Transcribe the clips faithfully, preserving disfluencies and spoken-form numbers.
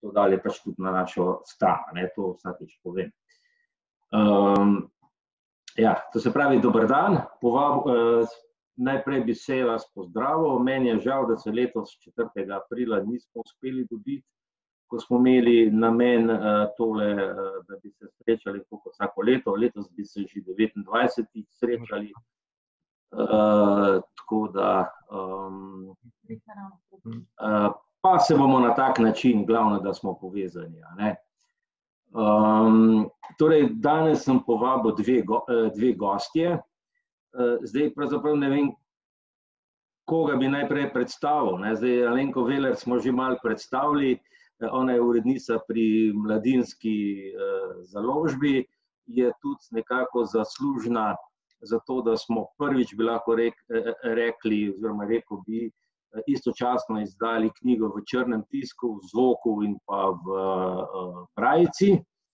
to dali pač tudi na našo stran, ne, to vsakič povem. Um, ja, to se pravi, dober dan, povab, uh, najprej bi se vas pozdravil, meni je žal, da se letos četrtega aprila nismo uspeli dobiti, ko smo imeli namen uh, tole, uh, da bi se srečali vsako leto, letos bi se že devetindvajsetič srečali, uh, tako da um, uh, pa se bomo na tak način, glavno, da smo povezani, a ne. Um, torej, danes sem povabil dve, go, dve gostje, uh, zdaj pravzaprav ne vem, koga bi najprej predstavil, ne, zdaj Alenko Veler smo že malo predstavili, ona je urednica pri Mladinski uh, založbi, je tudi nekako zaslužna za to, da smo prvič bi lahko rek, rekli, oziroma rekel bi, istočasno izdali knjigo v črnem tisku, v zvoku in pa v uh, brajici.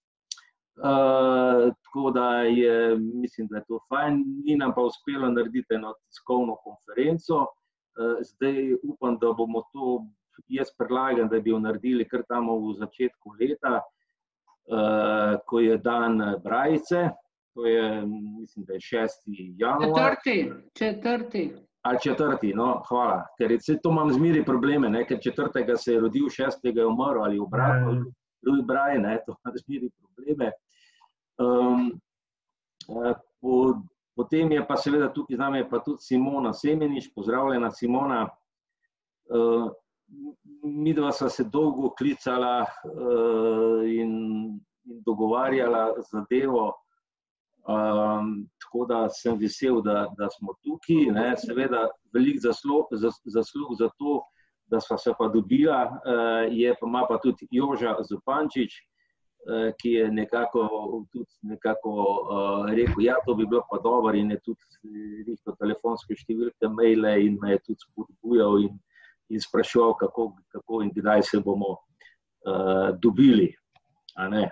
Uh, tako da je, mislim, da je to fajn, ni nam pa uspelo narediti eno tiskovno konferenco. Uh, zdaj upam, da bomo to, jaz predlagam, da bi jo naredili kar tam v začetku leta, uh, ko je dan brajice, to je, mislim, da je šesti januar. Četrti, četrti. Ali četrti, no, hvala, ker je, to imam zmeri probleme, ne, ker četrtega se je rodil, šestega je umrl ali obratno, drugi braj, ne, to imam zmeri probleme. Um, po, potem je pa seveda tukaj z nami je pa tudi Simona Semenič, pozdravljena Simona. Uh, midva sva se dolgo klicala uh, in, in dogovarjala zadevo, um, tako da sem vesel, da, da smo tukaj, ne, seveda velik zaslug, zaslug za to, da sva se pa dobila, uh, je pa ima pa tudi Joža Zupančič, ki je nekako, tudi nekako uh, rekel, ja, to bi bilo pa dobro in je tudi rekel telefonske številke, maile in me je tudi spodbujal in, in spraševal, kako, kako in kdaj se bomo uh, dobili. A ne.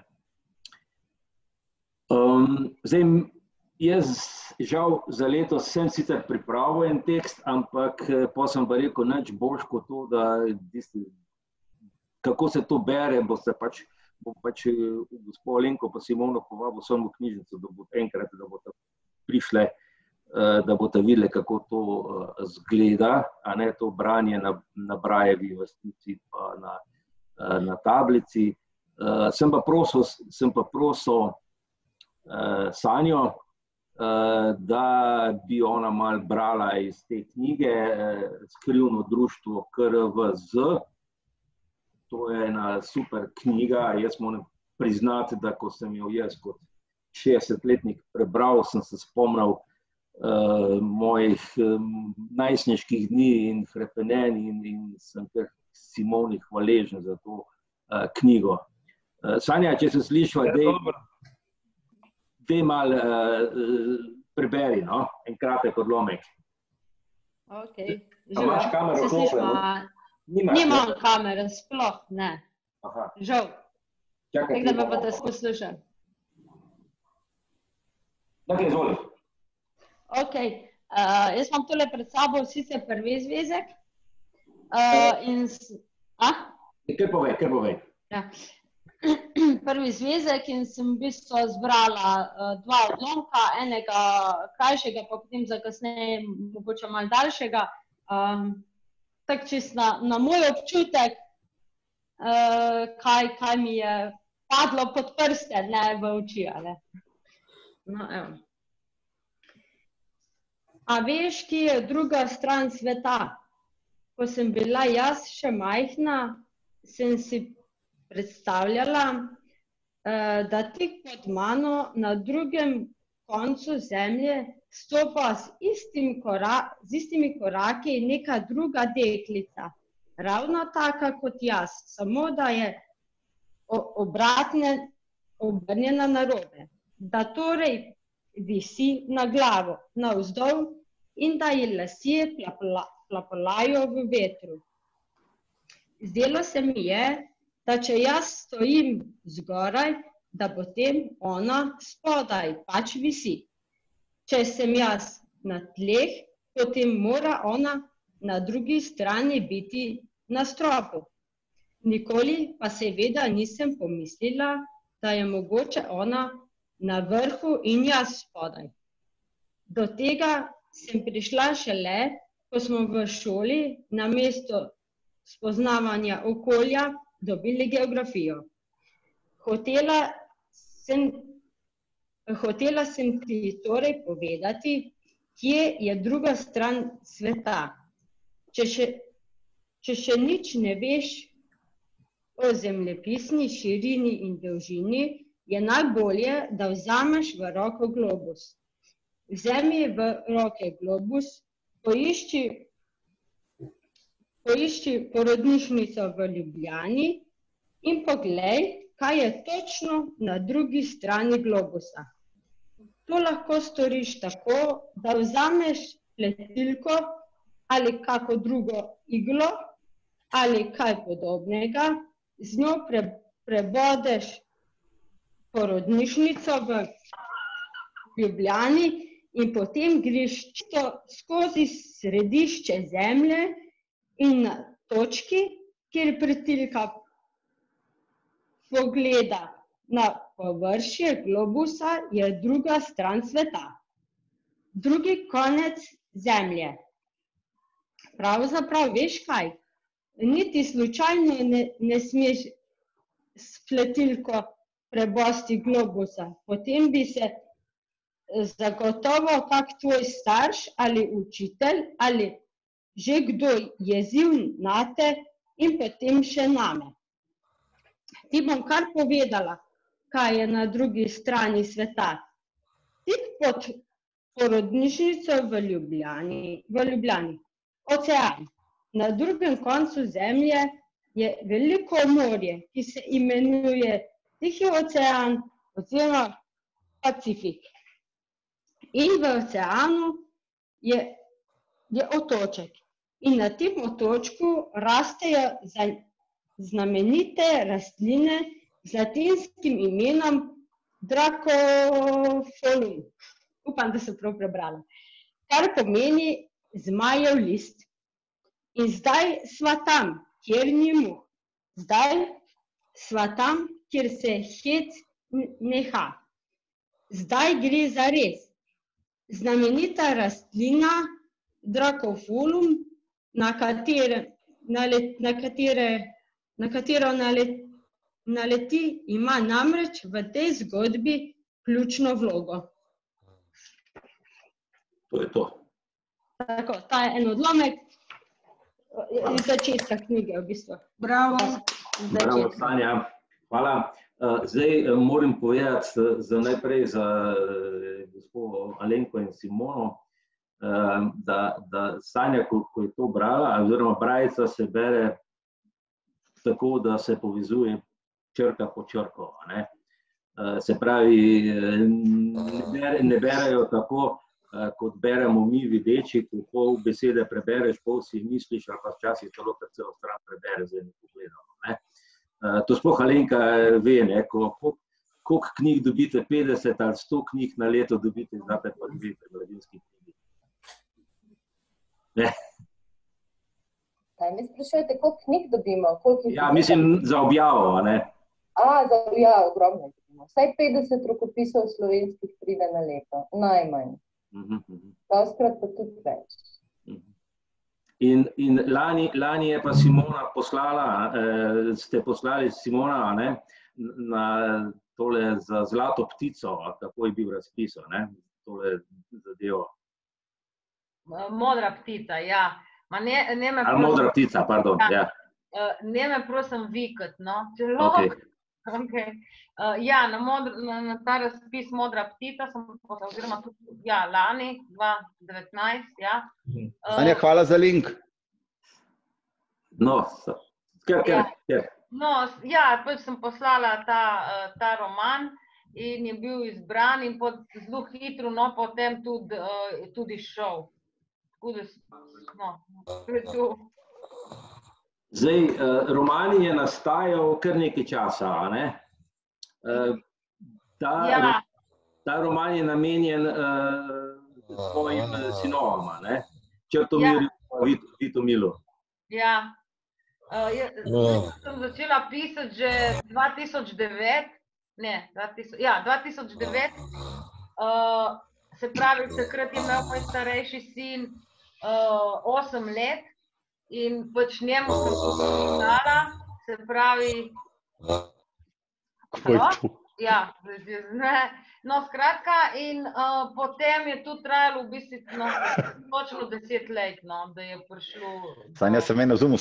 Um, zdaj, jaz žal za letos sem sicer pripravil en tekst, ampak pa sem pa rekel, nič boljš kot to, da kako se to bere, boste pač bom pač gospod Alenko pa Simono povabil samo v knjižnico, da bo enkrat, da boste prišle, da boste videli, kako to zgleda, a ne to branje na, na brajevi vrstici pa na, na tablici. Sem pa prosil, sem pa prosil Sanjo, da bi ona malo brala iz te knjige Skrivno društvo K R V Z. To je ena super knjiga, jaz moram priznati, da ko sem jo jaz kot šestdesetletnik prebral, sem se spomnil uh, mojih um, najstniških dni in hrepenenj in, in sem kar Simoni hvaležen za to uh, knjigo. Uh, Sanja, če se slišva, dej, dej mal uh, preberi, no? En kratek odlomek. Ok, imaš kamero se slišva? Nimam kamere, sploh ne. Aha. Žal. Tako da me boste poslušali. Tako, izvoli. Ok, uh, jaz imam tole pred sabo sicer prvi zvezek. Uh, in s... A? Kaj povej, kaj povej? Ja. Prvi zvezek in sem v bistvu zbrala uh, dva odlomka, enega krajšega, pa potem za kasneje mogoče malo daljšega. Um, tako čist na, na moj občutek, uh, kaj, kaj mi je padlo pod prste, ne v oči, ali. No, evo. A veš, ki je druga stran sveta? Ko sem bila jaz še majhna, sem si predstavljala, uh, da tik pod mano na drugem koncu zemlje stopa z, istim kora, z istimi koraki neka druga deklica, ravno taka kot jaz, samo da je obratne, obrnjena narobe, da torej visi na glavo, navzdol in da ji lasje plapla, plapolajo v vetru. Zdelo se mi je, da če jaz stojim zgoraj, da potem ona spodaj pač visi. Če sem jaz na tleh, potem mora ona na drugi strani biti na stropu. nikoli pa seveda nisem pomislila, da je mogoče ona na vrhu in jaz spodaj. Do tega sem prišla šele, ko smo v šoli namesto spoznavanja okolja dobili geografijo. Hotela sem, hotela sem ti torej povedati, kje je druga stran sveta. Če še, če še nič ne veš o zemljepisni širini in dolžini, je najbolje, da vzameš v roko globus. Vzemi v roke globus, poišči, poišči porodnišnico v Ljubljani in poglej, kaj je točno na drugi strani globusa. To lahko storiš tako, da vzameš pletilko ali kako drugo iglo ali kaj podobnega, z njo pre, prebodeš porodnišnico v Ljubljani in potem greš čisto skozi središče zemlje in na točki, kjer pletilka pogleda na površje globusa, je druga stran sveta. Drugi konec zemlje. Pravzaprav veš kaj? Niti slučajno ne, ne smeš s pletilko prebosti globusa. Potem bi se zagotovo kak tvoj starš ali učitelj ali že kdo jezil nate in potem še name. Ti bom kar povedala, kaj je na drugi strani sveta. Tik pod porodnišnico v Ljubljani, v Ljubljani, ocean. Na drugem koncu zemlje je veliko morje, ki se imenuje Tihi ocean oziroma Pacifik. In v oceanu je, je otoček. In na tem otočku rastejo znamenite rastline z latinskim imenom Dracopholum. Upam, da sem prav prebrala. Kar pomeni zmajev list. In zdaj sva tam, kjer ni muh. Zdaj sva tam, kjer se hec neha. Zdaj gre za res. Znamenita rastlina Dracopholum, na katere, na let, na katere, na katero nalet, naleti, ima namreč v tej zgodbi ključno vlogo. To je to. Tako, ta je en odlomek iz začetka knjige v bistvu. Bravo. Bravo, Sanja. Hvala. Zdaj moram povedati za najprej za gospod Alenko in Simono, da, da Sanja, ko, ko je to brala, oziroma brajica se bere tako, da se povezuje črka po črko. Ne? Se pravi, ne, bere, ne berejo tako, kot beremo mi videči, ko pol besede prebereš, pol si misliš, ali pa včasih celo kar celo stran prebere, zdaj ne pogledamo. Ne? To sploh Alenka ve, ne, koliko knjig dobite, petdeset ali sto knjig na leto dobite, znate pa dve mladinski knjigi. Ne. Kaj mi sprašujete, koliko knjig dobimo? Koliko ja, mislim za objavo, ne? A, za objavo, ogromno dobimo. Vsaj petdeset rokopisov slovenskih pride na leto, najmanj. Doskrat pa tudi več. In, in lani, lani je pa Simona poslala, eh, ste poslali Simona, ne, na tole za Zlato ptico, kako je bil razpis, ne, tole zadevo. Modra ptica, ja. Ma ne, ne me Ali prosim, modra ptica, pardon, ja. ja. Ne me prosim vikat, no. Čelo, Okay. Okay. Uh, ja, na, modr, na, na ta razpis Modra ptica sem poslala, oziroma tudi, ja, lani, dva tisoč devetnajst, ja. Anja, hvala za link. No, ker, ker, Ja. ker. No, ja, pač sem poslala ta, uh, ta roman in je bil izbran in pod, zelo hitro, no, potem tudi, uh, tudi šel. Tako da, no, to je to. Zdaj, uh, roman je nastajal kar nekaj časa, a ne? Uh, ta, Ja. ta roman je namenjen uh, tvojim sinovama, ne? Črtomirju in Vitomilu. Ja. Uh, jaz, oh. sem začela pisati že dva tisoč devet, ne, dva tisoč, ja, dva tisoč devet, uh, se pravi, takrat je imel moj starejši sin uh, osem let in pač njemu sem pisala, se pravi, ja, ne, no, skratka, in uh, potem je tu trajalo v bistvu no, točno deset let, no, da je prišlo. Sanja se meni razumel.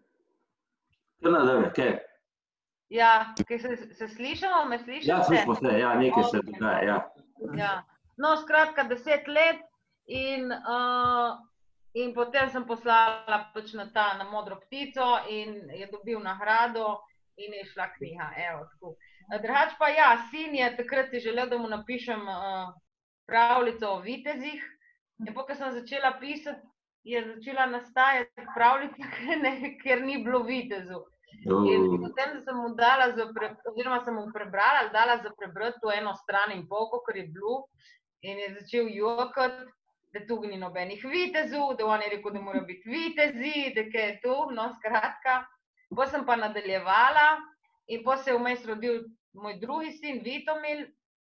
Kaj? Ja, kaj se, se slišamo, me slišate? Ja, slišimo se, ja, nekaj se dogaja, ja. Ja. No, skratka, deset let in, uh, in potem sem poslala pač na ta, na Modro ptico in je dobil nagrado in je šla knjiga, evo, tako. Drugač pa ja, sin je takrat si želel, da mu napišem uh, pravljico o vitezih in po, ko sem začela pisati, je začela nastajati pravljica, ker ni bilo vitezu. In potem sem mu dala, za pre, oziroma sem mu prebrala, dala za prebrati to eno stran in pol, kakor je bilo, in je začel jokati, da tu ni nobenih vitezov, da on je rekel, da mora biti vitezi, da kaj je tu, no skratka. Potem sem pa nadaljevala in potem se je vmes rodil moj drugi sin, Vitomil,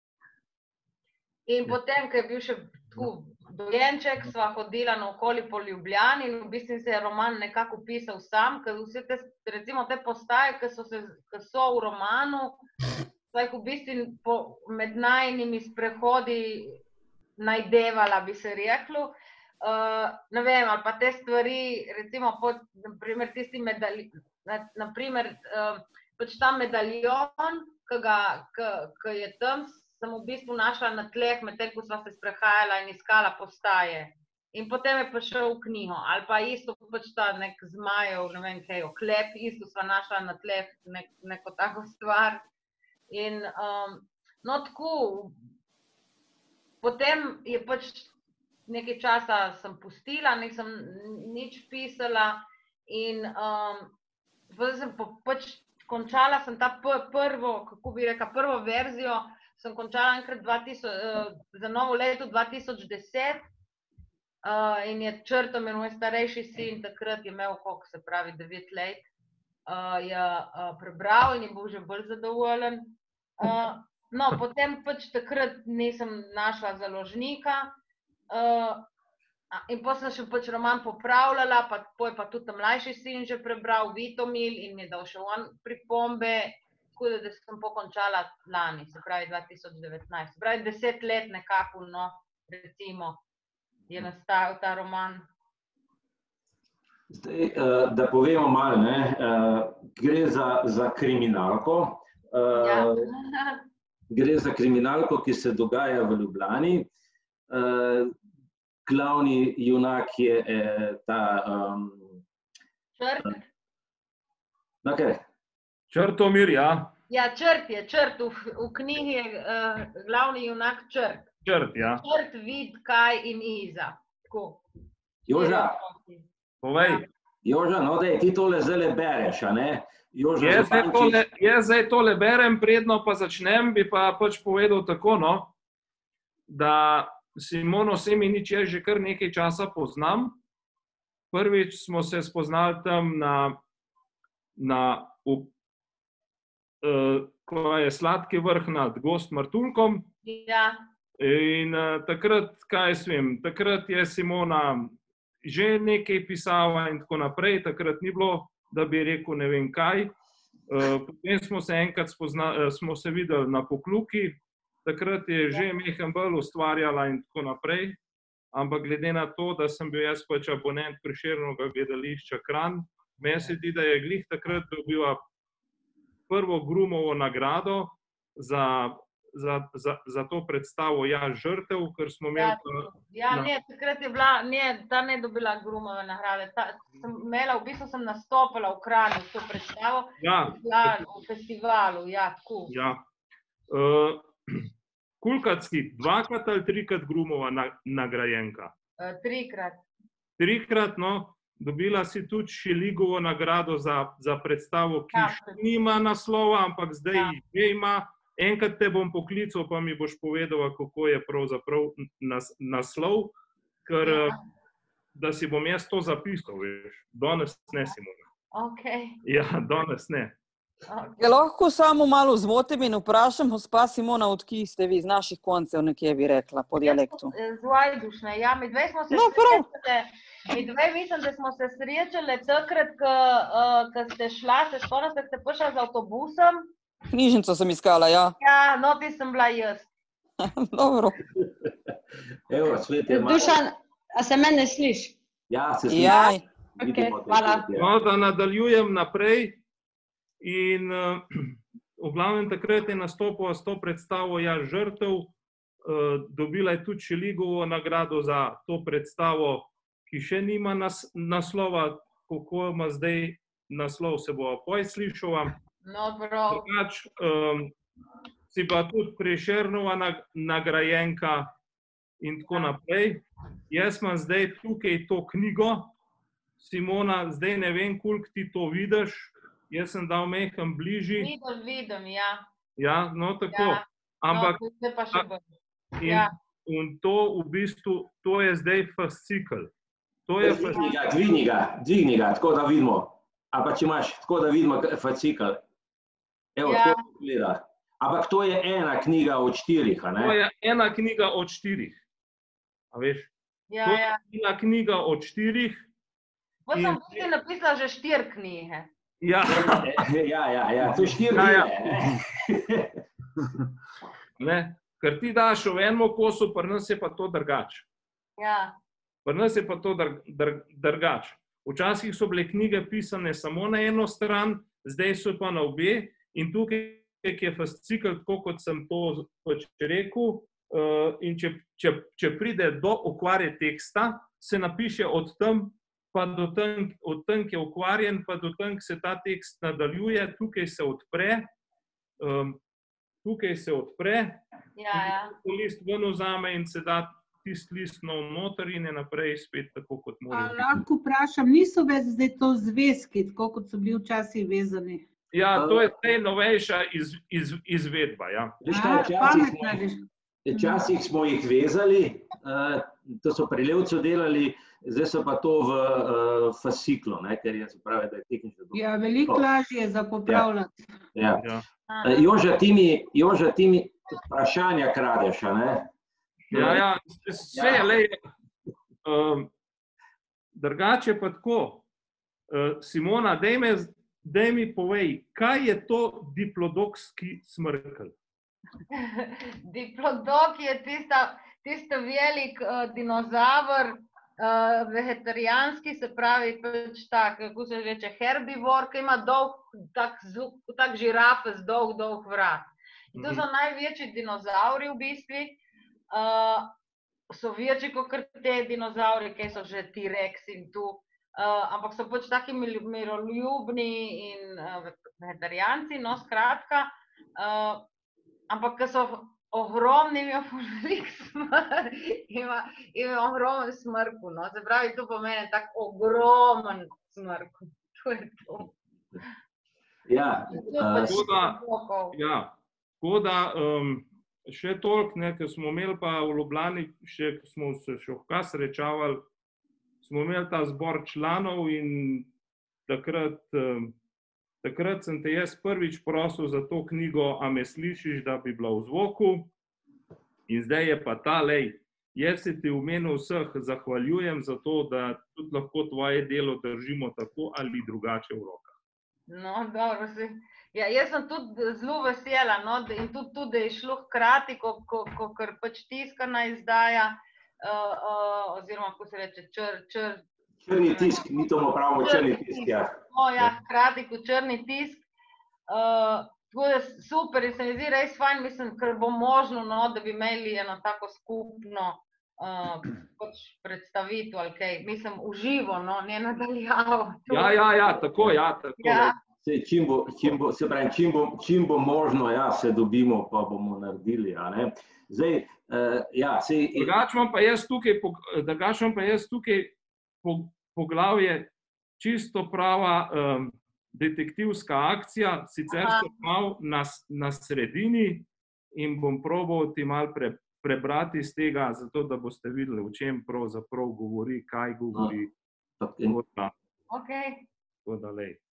in potem, ko je bil še tako dojenček, sva hodila naokoli po Ljubljani in v bistvu se je roman nekako pisal sam, ker vse te, recimo te postaje, ki so, se, ki so v romanu, sva jih v bistvu po, med najnimi sprehodi najdevala, bi se reklo. Uh, ne vem, ali pa te stvari, recimo, pod, naprimer, tisti medalj, na, naprimer, uh, pač ta medaljon, ki ga, ki, ki je tam, sem v bistvu našla na tleh, medtem ko sva se sprehajala in iskala postaje. In potem je prišel v knjigo. Ali pa isto pač ta nek zmajev, ne vem kaj, oklep, isto sva našla na tleh nek, neko tako stvar. In um, no tako, potem je pač nekaj časa sem pustila, nisem nič pisala in um, sem pač končala sem ta prvo, kako bi rekla, prvo verzijo, sem končala enkrat dva tisoč, uh, za novo leto dva tisoč deset uh, in je črto me moj starejši sin, takrat je imel, koliko se pravi, devet let, uh, je uh, prebral in je bil že bolj zadovoljen. Uh, no, potem pač takrat nisem našla založnika uh, in potem sem še pač roman popravljala, pa poj pa tudi mlajši sin že prebral, Vitomil, in mi je dal še on pripombe. Tako da sem pokončala lani, se pravi dva tisoč devetnajst. Se pravi deset let nekako, no, recimo, je nastajal ta roman. Zdaj, da povemo malo, ne, gre za, za kriminalko. Ja. Gre za kriminalko, ki se dogaja v Ljubljani. Glavni junak je ta... Um, Črt? Na kaj? Črtomir, ja. Ja, Črt je, Črt. V, v knjigi je uh, glavni junak Črt. Črt, ja. Črt, Vid, Kaj in Iza. Tako. Joža. Povej. Joža, no dej, ti tole zdaj bereš, a ne? Joža jaz, zdaj tole, jaz zdaj tole berem, predno pa začnem, bi pa pač povedal tako, no, da Simono Semenič jaz že kar nekaj časa poznam. Prvič smo se spoznali tam na, na v, Uh, ko je Sladki vrh nad Gozd Martuljkom. Ja. In uh, takrat, kaj jaz vem, takrat je Simona že nekaj pisala in tako naprej, takrat ni bilo, da bi rekel ne vem kaj. Uh, potem smo se enkrat spozna, uh, smo se videli na Pokluki, takrat je že mehen bolj ustvarjala in tako naprej, ampak glede na to, da sem bil jaz pač abonent Prešernovega gledališča Kranj, meni se zdi, da je glih takrat dobila prvo Grumovo nagrado za, za, za, za to predstavo Ja, žrtev, ker smo imeli... Ja, ja na... ne, takrat je bila, ne, ta ne dobila Grumove nagrade, ta, sem imela, v bistvu sem nastopila v Kranju s to predstavo, ja, v festivalu, ja, tako. Ja. Uh, Kulkacki, dvakrat ali trikrat Grumova na, nagrajenka? Uh, trikrat. Trikrat, no. Dobila si tudi Šeligovo nagrado za, za predstavo, ki ja, nima naslova, ampak zdaj ja. Že ima. Enkrat te bom poklical, pa mi boš povedala, kako je pravzaprav nas, naslov, ker ja. Da si bom jaz to zapisal, veš, danes ne Simona. Okay. Ja, danes ne. Okay. Je lahko samo malo zvotim in vprašam, gospa Simona, od kje ste vi, z naših koncev nekje bi rekla, po dialektu? Z Vajdušne, ja, mi dve smo se No, prav. srečali, mi dve mislim, da smo se srečali takrat, ko uh, ste šla, se spomnim, da ste prišla z avtobusom. Knjižnico sem iskala, ja. Ja, no, ti sem bila jaz. Dobro. Evo, svet je malo. Dušan, a se mene sliši? Ja, se sliši. Jaj. Vidimo te hvala. tudi, ja. No, da nadaljujem naprej in uh, v glavnem takrat je nastopila s to predstavo Ja, žrtev. Uh, dobila je tudi Šeligovo nagrado za to predstavo, ki še nima nas, naslova, kako ima zdaj naslov, se bo poj slišala. No, prav. Drugač, um, si pa tudi Prešernova nag, nagrajenka in tako naprej. Jaz imam zdaj tukaj to knjigo. Simona, zdaj ne vem, koliko ti to vidiš. Jaz sem dal meham bližji. Vidim, vidim, ja. Ja, no tako. Ja. Ampak No, zdaj pa še bolj. in, Ja. in to v bistvu, to je zdaj fascikel. To je Dvigni fascikel. ga, dvigni ga, dvigni ga, tako da vidimo. A pa če imaš, tako da vidimo fascikel. Evo, Ja. tako gleda. Ampak to je ena knjiga od štirih, a ne? To je ena knjiga od štirih. A veš? Ja, To je ja. ena knjiga od štirih. Pa sem In- tudi napisala že štiri knjige. Ja. Ja, ja, ja, to je štiri Ja, ja. knjige. Ne, ker ti daš v enem kosu, pri nas je pa to drugače. Ja. Pri nas je pa to dr, dr, drugače. Včasih so bile knjige pisane samo na eno stran, zdaj so pa na obe in tukaj je fascikel, tako kot sem to pač rekel, uh, in če, če, če pride do okvare teksta, se napiše od tam, pa do tam, od tam je ukvarjen, pa do tam se ta tekst nadaljuje, tukaj se odpre, um, tukaj se odpre, Ja, ja. list ven vzame in se da tisti list nov noter in je naprej spet tako, kot A mora biti. lahko vprašam, niso več zdaj to zvezki, tako kot so bili včasih vezani? Ja, to je zdaj novejša iz, iz, izvedba. Ja. Veš A, kaj, včasih smo, pametna veš. včasih smo jih vezali, uh, to so pri Levcu delali, zdaj so pa to v uh, fasciklu, ne, ker je, se pravi, da je tehnično dobro. Ja, veliko lažje za popravljati. Ja. Ja. Uh, Joža, ti mi, Joža, ti mi vprašanja kradeš, a ne? Ja, ja, vse je le. Um, drugače pa tako. Uh, Simona, daj, me, daj mi povej, kaj je to diplodokski smrkelj? Diplodok je tista, tista velik uh, dinozaver, uh, vegetarijanski, se pravi, pač tak, kako se reče, herbivor, ki ima dolg, tak, zub, tak žirafe z dolg, dolg vrat. In to so največji dinozauri v bistvu. Uh, so večji kot te dinozauri, ki so že T-rex in tu. Uh, ampak so pač taki miroljubni in uh, vegetarijanci, no skratka. Uh, ampak ki so ogromni, imajo velik smrk, ima, ima ogromen smrku, no. Se pravi, to pomeni tak ogromen smrk. To je to. Ja, To je uh, pač Tako da, diplodokov. ja, tako da um, še toliko, ne, ker smo imeli pa v Ljubljani, še, ko smo se še vkaj srečavali, smo imeli ta zbor članov in takrat, um, takrat sem te jaz prvič prosil za to knjigo, a me slišiš, da bi bila v zvoku. In zdaj je pa ta, lej, jaz se ti v imenu vseh zahvaljujem za to, da tudi lahko tvoje delo držimo tako ali drugače v rokah. No, dobro si. Ja, jaz sem tudi zelo vesela, no, da- in tudi, tudi da je šlo hkrati, ko, ko, ko kar pač tiskana izdaja, uh, uh, oziroma, kako se reče, čr, čr, črni tisk, mi to pravimo črni tisk, ja. no, ja, hkrati kot črni tisk. Uh, tako da super, in se mi zdi res fajn, mislim, ker bo možno, no, da bi imeli eno tako skupno uh, pač predstavitev ali kaj, mislim, v živo, no, ne nadaljavo. Ja, ja, ja, tako, ja, tako. Ja. Se, čim bo, čim bo, se pravi, čim bo, čim bo možno, ja, se dobimo, pa bomo naredili, a ne. Zdaj, uh, ja, se... Drugače imam pa jaz tukaj, drugače imam pa jaz tukaj po, poglavje čisto prava um, detektivska akcija, sicer Aha. sem mal na, na sredini in bom probal ti malo pre, prebrati iz tega, zato da boste videli, o čem pravzaprav govori, kaj govori. Okay. Tako da, Okay. tako da lej.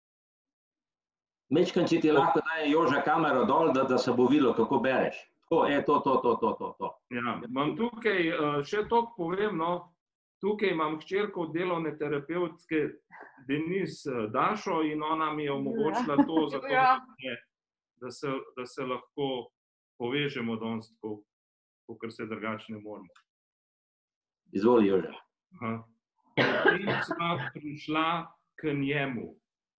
Mečkan, če ti lahko daje Joža kamero dol, da, da se bo videlo, kako bereš. Tako, je to, to, to, to, to, to. Ja, imam tukaj, še toliko povem, no, tukaj imam hčerko delovne terapevtske Denis Dašo in ona mi je omogočila to, zato, da, se, da se lahko povežemo danes tako, kakor se drugače ne moramo. Izvoli, Joža. In sva prišla k njemu.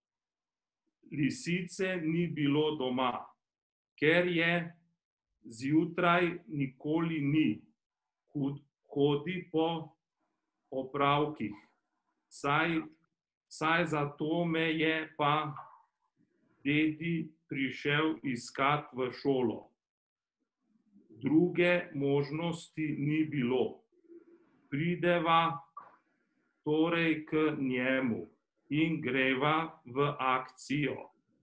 Lisice ni bilo doma, ker je zjutraj nikoli ni. Hodi po opravkih. Saj, saj zato me je pa dedi prišel iskat v šolo. Druge možnosti ni bilo. Prideva torej k njemu in greva v akcijo.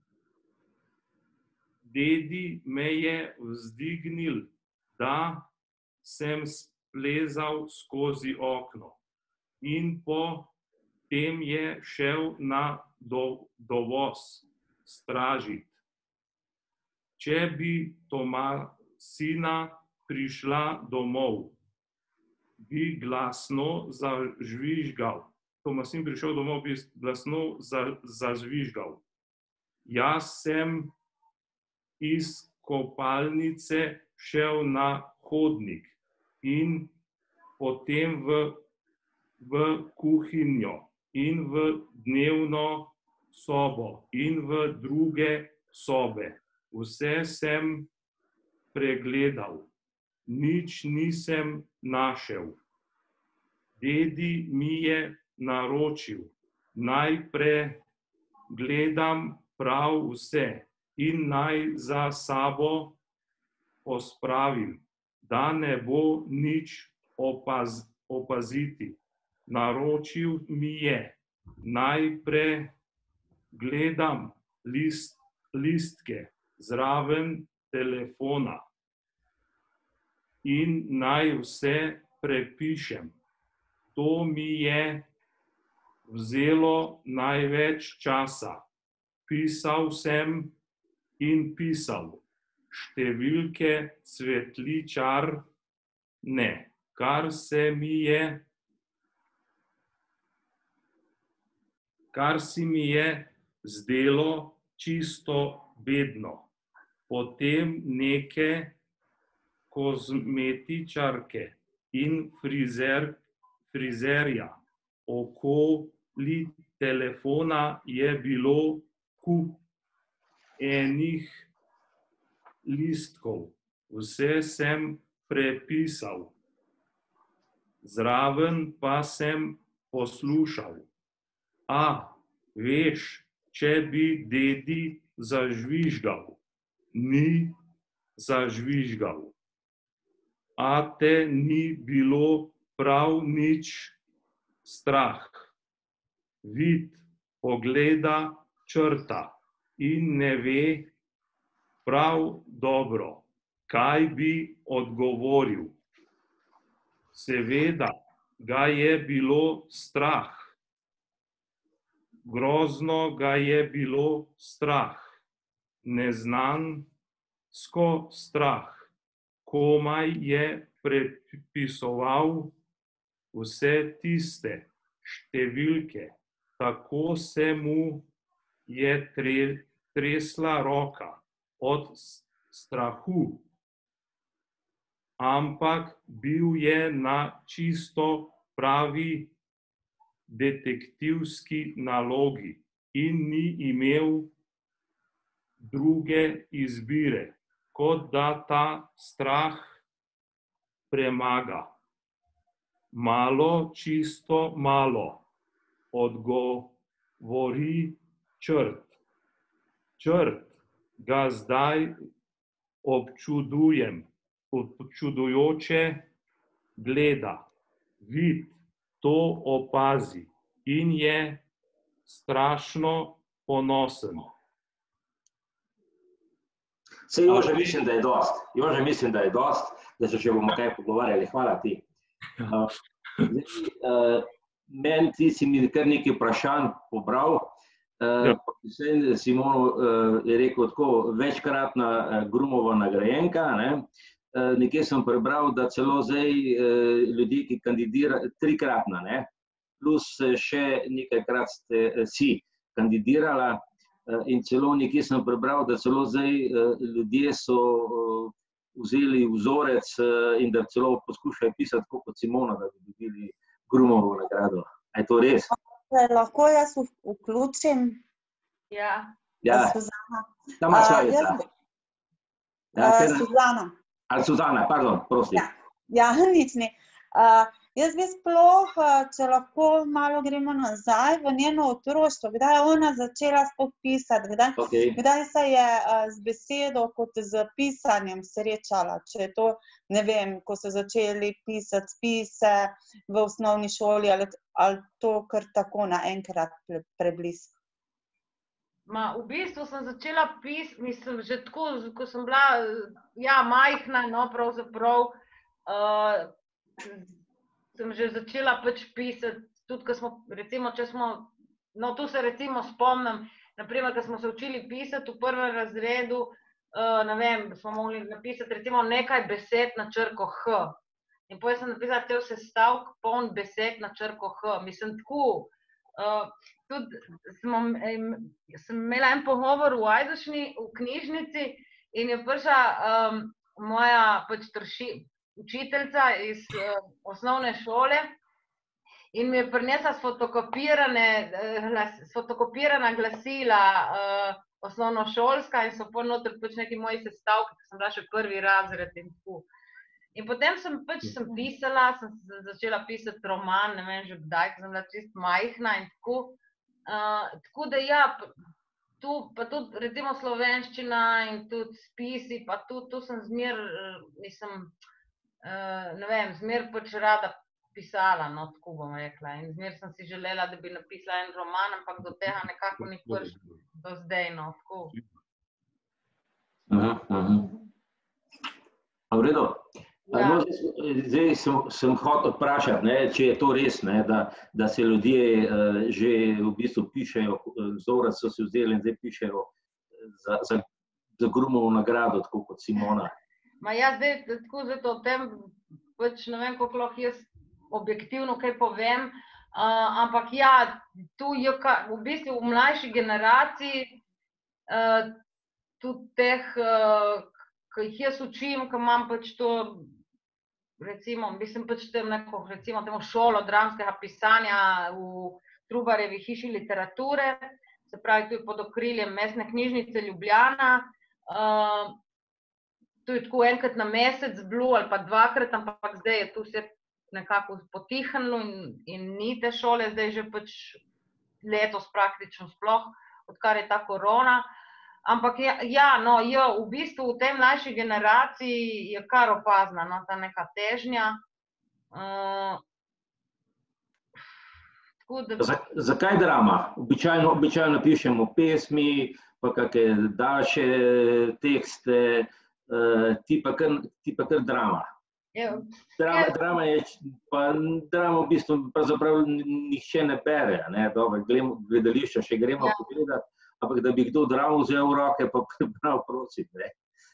Dedi me je vzdignil, da sem splezal skozi okno in potem je šel na do, dovoz stražit. Če bi Tomasina prišla domov, bi glasno zažvižgal. Tomasin prišel domov, bi glasno zažvižgal. Jaz sem iz kopalnice šel na hodnik in potem v, v kuhinjo in v dnevno sobo in v druge sobe. Vse sem pregledal, nič nisem našel. Dedi mi je naročil, naj pregledam prav vse in naj za sabo pospravim, da ne bo nič opaz, opaziti. Naročil mi je, naj pregledam list, listke zraven telefona in naj vse prepišem. To mi je vzelo največ časa. Pisal sem in pisal. Številke cvetličar ne. Kar se mi je, kar si mi je zdelo čisto bedno. Potem neke kozmetičarke in frizer, frizerja. Okoli telefona je bilo kup enih listkov. Vse sem prepisal. Zraven pa sem poslušal. A, veš, če bi dedi zažvižgal. Ni zažvižgal. A te ni bilo prav nič strah. Vid pogleda črta in ne ve prav dobro, kaj bi odgovoril. Seveda ga je bilo strah. Grozno ga je bilo strah. Neznansko strah. Komaj je prepisoval vse tiste številke. Tako se mu je tresla roka od strahu. Ampak bil je na čisto pravi detektivski nalogi in ni imel druge izbire, kot da ta strah premaga. Malo, čisto malo, odgovori črt. Črt ga zdaj občudujem, občudujoče gleda. Vid to opazi in je strašno ponosen. Sej, Jože, mislim, da je dost. Jože, mislim, da je dost, da se še bomo kaj pogovarjali. Hvala ti. Uh, uh, Meni ti si mi kar nekaj vprašanj pobral. Ja. Simon je rekel tako, večkratna Grumova nagrajenka, ne? Nekje sem prebral, da celo zdaj ljudi, ki kandidirajo, trikratna, ne? Plus še nekajkrat ste si kandidirala in celo nekje sem prebral, da celo zdaj ljudje so vzeli vzorec in da celo poskušajo pisati tako kot Simona, da bi dobili Grumovo nagrado. A je to res? Lahko jaz vključim? Ja. Ja. Suzana. Tam Slavica. Suzana. Ali Suzana, pardon, prosim. Ja, nič ni. Jaz bi sploh, če lahko malo gremo nazaj v njeno otroštvo, kdaj je ona začela sploh pisati, kdaj se je z besedo kot z pisanjem srečala, če je to, ne vem, ko so začeli pisati spise v osnovni šoli ali to kar tako naenkrat preblizu. Ma, v bistvu sem začela pisati, mislim, že tako, ko sem bila, ja, majhna, no, pravzaprav, sem že začela pač pisati, tudi, ko smo, recimo, če smo, no, tu se recimo spomnim, naprimer, ko smo se učili pisati v prvem razredu, ne vem, smo mogli napisati recimo nekaj besed na črko H. In potem sem napisala cel sestavek poln besed na črko H. Mislim, tako, tudi sem imela en pogovor v Ajdovšni, v knjižnici in je prišla moja pač učiteljica iz osnovne šole in mi je prinesla sfotokopirana glasila osnovnošolska in so pol noter pač neki moji sestavki, ki sem bila še prvi razred in tako. In potem sem pač sem pisala, sem začela pisati roman, ne vem že kdaj, ko sem bila čisto majhna in tako. Tako da ja, tu pa tudi recimo slovenščina in tudi spisi, pa tu sem zmer, mislim, ne vem, zmer pač rada pisala, no, tako bom rekla. In zmer sem si želela, da bi napisala en roman, ampak do tega nekako ni prišlo do zdaj, no, tako. Aha, aha. A v redu? No, zdaj sem hotel vprašati, če je to res, da se ljudje že v bistvu pišejo, vzorec so si vzeli in zdaj pišejo za Grumovo nagrado, tako kot Simona. Ma ja, zdaj tako zdaj o tem, pač ne vem, koliko lahko jaz objektivno kaj povem, ampak ja, tu je v bistvu v mlajši generaciji tudi teh, ki jih jaz učim, ki imam pač to, recimo, mislim pač tem neko, recimo temu šolo dramskega pisanja v Trubarjevi hiši literature, se pravi, tu je pod okriljem Mestne knjižnice Ljubljana, tu je tako enkrat na mesec bilo ali pa dvakrat, ampak zdaj je tu vse nekako potihnilo in ni te šole, zdaj že pač letos praktično sploh, odkar je ta korona. Ampak ja, no, v bistvu v tej mlajši generaciji je kar opazna, no, ta neka težnja. Zakaj drama? Običajno pišemo pesmi, pa kakšne daljše tekste, ti pa kar drama. Drama je, pa drama v bistvu pravzaprav nihče ne bere, ne, dobro, gledališča še gremo pogledati, ampak da bi kdo dramo vzel v roke, pa prebral, prosim, ne?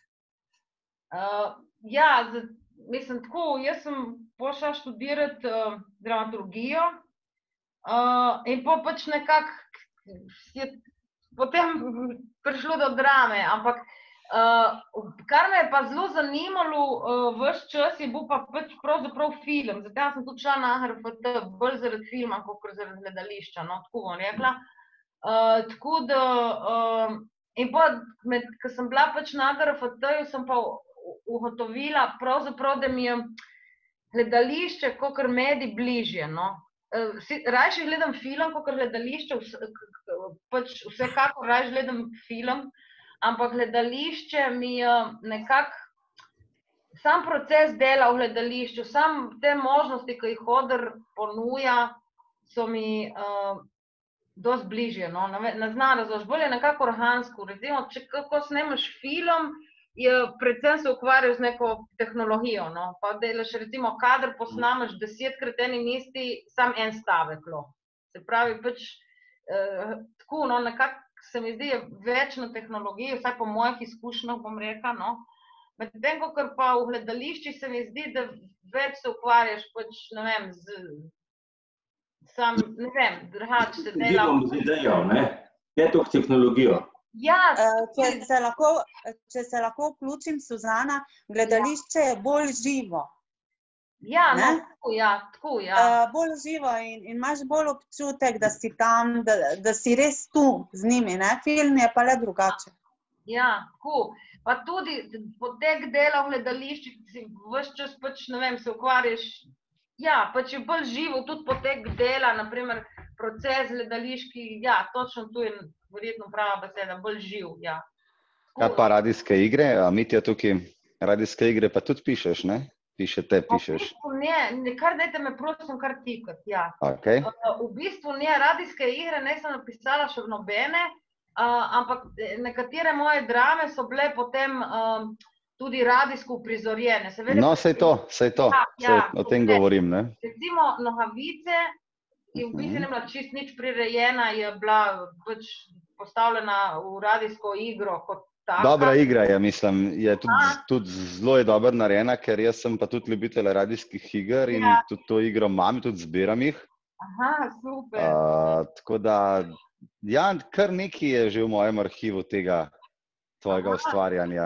Ja, mislim tako, jaz sem pošla študirati dramaturgijo in pa pač nekako je potem prišlo do drame, ampak kar me je pa zelo zanimalo ves čas je bil pa pač pravzaprav film, zato sem tudi šla na H R F T, bolj zaradi filma, kakor zaradi gledališča, no, tako bom rekla. Tako da, in pa, ko sem bila pač na H R F T-ju, sem pa ugotovila pravzaprav, da mi je gledališče kakor medij bližje, no. Rajši gledam film, kakor gledališče, pač vsekakor rajši gledam film, ampak gledališče mi je nekako, sam proces dela v gledališču, sam te možnosti, ki jih oder ponuja, so mi dosti bližje, no, ne znam razložiti, bolj je nekako organsko, recimo, če kako snemaš film, je predvsem se ukvarjal z neko tehnologijo, no, pa delaš recimo kader, posnameš desetkrat en in isti, sam en stavek lahko. Se pravi, pač uh, tako, no, nekako se mi zdi več na tehnologiji, vsaj po mojih izkušnjah bom rekla, no. Medtem, ko pa v gledališči se mi zdi, da več se ukvarjaš, pač, ne vem, z, sam, ne vem, drugače se dela. Z idejo, ne? Je to tehnologijo. Ja, Uh, če, se lahko, če se lahko vključim, Suzana, gledališče je bolj živo. ja, no, Ne? tako, ja, tako, ja. Uh, bolj živo in, in imaš bolj občutek, da si tam, da, da si res tu z njimi, ne? Film je pa le drugače. Ja, tako. Pa tudi potek dela v gledališču, si ves čas pač, ne vem, se ukvarjaš, ja, pač je bolj živo, tudi potek dela, naprimer proces gledališki, ja, točno tu je verjetno prava beseda, bolj živ, ja. Kaj pa radijske igre? A Mitja tukaj, radijske igre pa tudi pišeš, ne? Pišete, pišeš. V bistvu ne, ne, kar dajte me prosim kar tikati, ja. Okay. V bistvu ne, radijske igre nisem napisala še v nobene, uh, ampak nekatere moje drame so bile potem um, tudi radijsko uprizorjene. Seveda, No, sej to, sej to, Ja, sej, ja, o tem ne. govorim, ne? Recimo Nogavice je v bistvu Mhm. ne bila čist nič prirejena, je bila pač postavljena v radijsko igro kot taka. Dobra igra je, mislim, je tudi, Aha. tudi zelo je dobro narejena, ker jaz sem pa tudi ljubitelj radijskih iger in Ja. tudi to igro imam, tudi zbiram jih. Aha, super. Uh, tako da, ja, kar nekaj je že v mojem arhivu tega tvojega Aha. ustvarjanja.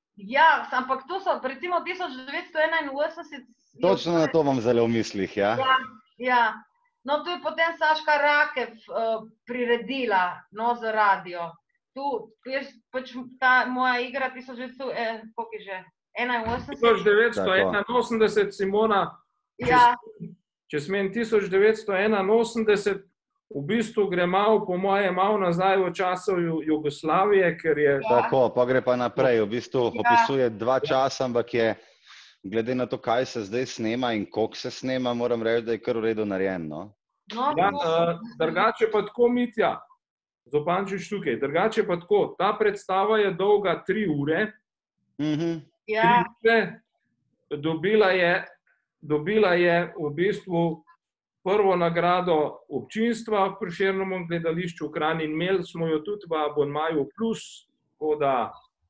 Ja, ampak to so recimo tisoč devetsto enainosemdeset. je Točno na to imam zelo v mislih, ja. Ja, ja. No, tu je potem Saška Rakev uh, priredila, no, za radio. Tu, jaz, pač ta moja igra tisoč devetsto, eh, koliko je že, enainosemdeset? tisoč devetsto enainosemdeset, Simona, če, Ja, če smem tisoč devetsto enainosemdeset, v bistvu gre malo, po moje, malo nazaj v času Ju- Jugoslavije, ker je Tako, pa gre pa naprej, v bistvu Ja. opisuje dva časa, ampak je, glede na to, kaj se zdaj snema in koliko se snema, moram reči, da je kar v redu narejen, no. no, Ja, to- uh, drugače pa tako, Mitja, Zopančič tukaj, drugače pa tako, ta predstava je dolga tri ure, Mhm. ja, tri ure, dobila je, dobila je v bistvu prvo nagrado občinstva v Prešernovem gledališču Kranj in imeli smo jo tudi v abonmaju plus, tako da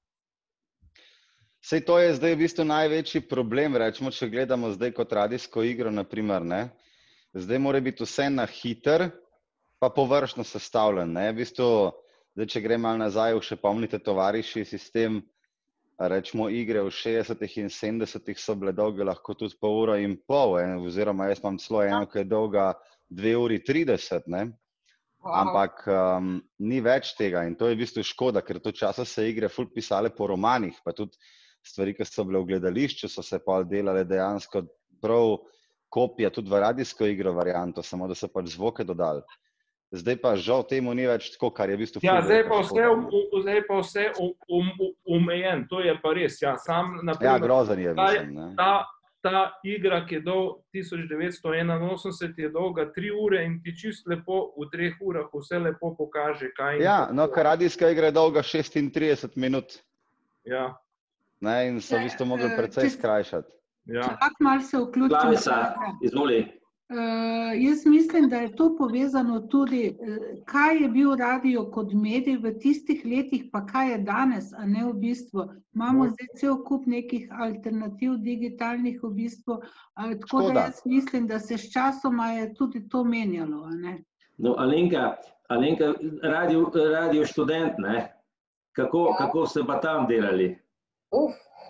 Sej to je zdaj v bistvu največji problem, rečemo, če gledamo zdaj kot radijsko igro, naprimer, ne. Zdaj mora biti vse na hiter, pa površno sestavljen, ne. V bistvu, zdaj, če grem malo nazaj, v še pomnite tovariši sistem, rečemo, igre v šestdesetih in sedemdesetih so bile dolge lahko tudi pol ura in pol, en, oziroma jaz imam celo eno, ki je dolga dve uri trideset, ne. Ampak um, ni več tega in to je v bistvu škoda, ker to časa se igre ful pisale po romanih, pa tudi stvari, ki so bile v gledališču, so se pol delale dejansko prav kopija tudi v radijsko igro varianto, samo da so pač zvoke dodali. Zdaj pa žal temu ni več tako, kar je v bistvu ja, ful zdaj velika pa vse, škoda, ne. u- zdaj pa vse um- um- omejen, to je pa res, ja, sam Ja, naprimer, grozen je, ta, mislim, ne. ta, ta igra, ki je dol tisoč devetsto enainosemdeset, je dolga tri ure in ti čisto lepo v treh urah vse lepo pokaže, kaj in Ja, kako. no, ker radijska igra je dolga šestintrideset minut, Ja, ne, in so v bistvu mogli Eh, precej če- skrajšati. ja. Lahko malo se vključim. Slavica, izvoli. Uh, jaz mislim, da je to povezano tudi, uh, kaj je bil radio kot medij v tistih letih, pa kaj je danes, a ne v bistvu. Imamo No. zdaj cel kup nekih alternativ digitalnih v bistvu, uh, tako Škoda. da jaz mislim, da se s časoma je tudi to menjalo, a ne. No, Alenka, Alenka, radio, radio študent, ne? Kako, Ja. kako ste pa tam delali? Uf.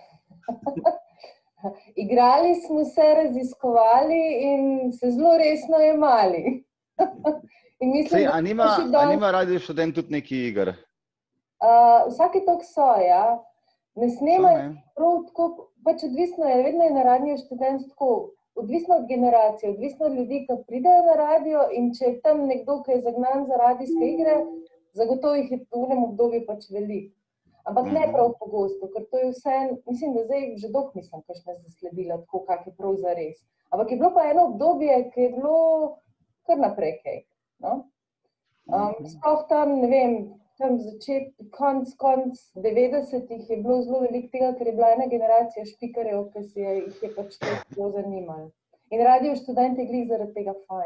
Igrali smo se, raziskovali in se zelo resno jemali. In mislim, Sej, da a smo nima, še a danes- nima radio študent tudi neki iger? Uh, vsaki tok so, ja. Ne So, snemajo ne? prav tako, pač odvisno je, vedno je na radiju študent tako, odvisno od generacije, odvisno od ljudi, ki pridejo na radio in če je tam nekdo, ki je zagnan za radijske igre, zagotovo jih je v enem obdobju pač veliko. Ampak ne Mhm. prav pogosto, ker to je vse, mislim, da zdaj že dolgo nisem kakšne zasledila, tako kak je prav zares. Ampak je bilo pa eno obdobje, ki je bilo kar naprej kaj. No? Um, sploh tam, ne vem, tam začet, konc, konc devetdesetih je bilo zelo veliko tega, ker je bila ena generacija špikarjev, ki se je, jih je pač to zelo zanimalo. In radio študent je glih zaradi tega fajn.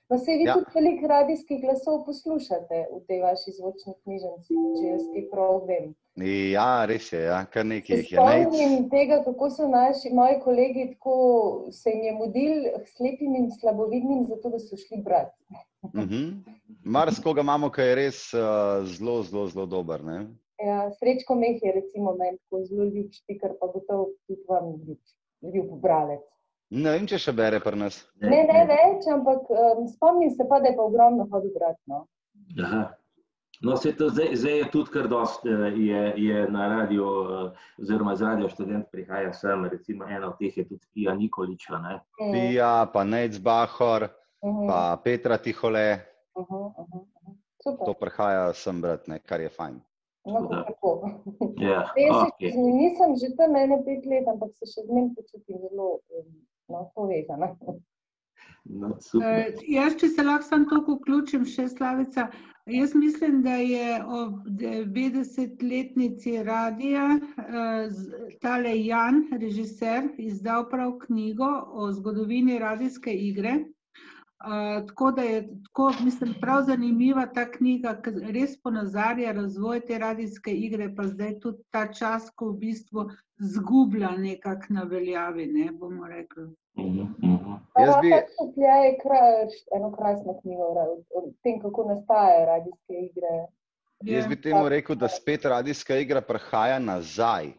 No, saj vi Ja. tudi veliko radijskih glasov poslušate v tej vaši zvočni knjižnici, če jaz kaj prav vem. Ja, res je, ja, kar nekaj Se jih je. Nejc. spomnim tega, kako so naši, moji kolegi tako se jim je mudil slepim in slabovidnim, zato da so šli brati. Mhm. Marsikoga imamo, ki je res uh, zelo, zelo, zelo dober, ne? Ja, Srečko Meh je recimo meni tako zelo ljub špiker, pa gotovo tudi vam ljub, ljub bralec. Ne vem, če še bere pri nas. Ne, ne več, ampak um, spomnim se pa, da je pa ogromno hodil brati, no. Aha. No, se to zdaj, zdaj je tudi kar dost, je, je na radio, oziroma z Radio Študent prihaja sem, recimo ena od teh je tudi Pija Nikoliča, ne? Mm. Pija, pa Nejc Bahor, Mhm, pa Petra Tihole, mhm, mhm, mhm. Super, to prihaja sem brati, ne, kar je fajn. no da. kako. Ja, Jaz se okej. še z- nisem že tam ene pet let, ampak se še z njim počutim zelo um, no, povezana. No, super. Eh, Jaz, če se lahko samo toliko vključim še, Slavica, jaz mislim, da je ob devetdesetletnici radija eh, z- tale Jan, režiser, izdal prav knjigo o zgodovini radijske igre. Uh, tako da je tako, mislim, prav zanimiva ta knjiga, ki res ponazarja razvoj te radijske igre, pa zdaj tudi ta čas, ko v bistvu zgublja nekako na veljavi, ne, bomo rekli. Mhm, mhm. Jaz bi, Šuplja je kra, eno krasno knjigo o, o tem, kako nastajajo radijske igre. jaz bi temu rekel, da spet radijska igra prihaja nazaj.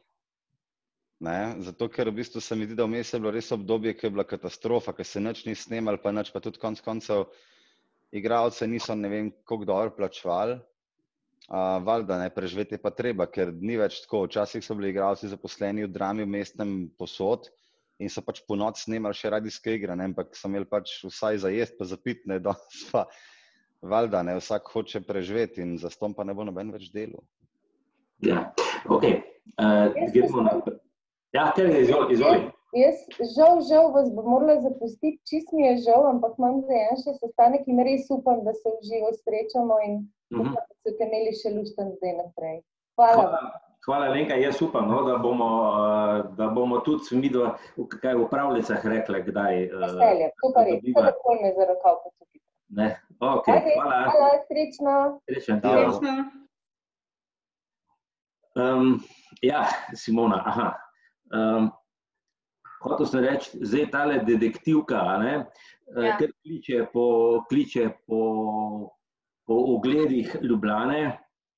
Ne? Zato, ker v bistvu se mi zdi, da vmes je bilo res obdobje, ki je bila katastrofa, ker se nič ni snemalo, pa nič, pa tudi konec koncev igralce niso ne vem koliko dobro plačevali. Uh, valjda, ne, preživeti je pa treba, ker ni več tako. Včasih so bili igralci zaposleni v Drami v mestnem posod in so pač po noč snemali še radijske igre, ne, ampak so imeli pač vsaj za jest, pa za pit, ne, danes pa valjda, ne, vsak hoče preživeti in zastonj pa ne bo noben več delal. Ja, okej. Uh, Jaz gremo mislim- naprej. Ja, kar je, izvoli, izvoli. Jaz žal, žal vas bo morala zapustiti, čist mi je žal, ampak imam za en še sestanek in res upam, da se v živo srečamo in Mhm. upam, da ste imeli še lušten zdaj naprej. Hvala vam. Hvala, hvala Lenka, jaz upam, no, da bomo, uh, da bomo tudi midva v kaj v pravljicah rekli, kdaj. Uh, Veselje, to pa res, dobiva. kadarkoli me za rokav počutite. Ne, okej, Ajde, hvala. hvala, srečno. Srečen Hvala. teden. Srečno. Um, ja, Simona, aha. Um, hotel sem reči, zdaj tale detektivka, a ne, Ja. ker kliče po, kliče po, po ogledih Ljubljane.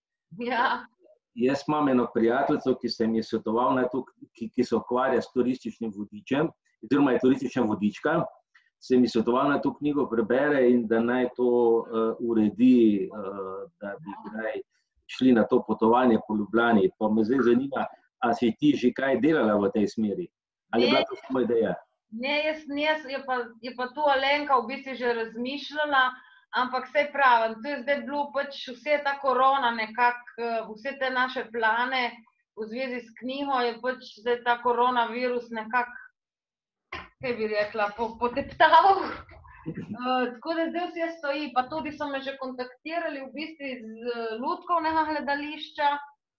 Ja. Jaz imam eno prijateljico, ki se mi je svetoval, naj to, ki, ki se ukvarja s turističnim vodičem, oziroma je turistična vodička, se mi svetoval, naj to knjigo prebere in da naj to uh, uredi, uh, da bi kdaj šli na to potovanje po Ljubljani. Pa me zdaj zanima, a si ti že kaj delala v tej smeri? Ali je bila to samo ideja? Ne, jaz nisem, je pa, je pa tu Alenka v bistvu že razmišljala, ampak saj pravim, to je zdaj bilo pač vse ta korona nekako, vse te naše plane v zvezi s knjigo je pač zdaj ta koronavirus nekako, kaj bi rekla, po, poteptal. Uh, tako da zdaj vse stoji, pa tudi so me že kontaktirali v bistvu iz uh, Lutkovnega gledališča.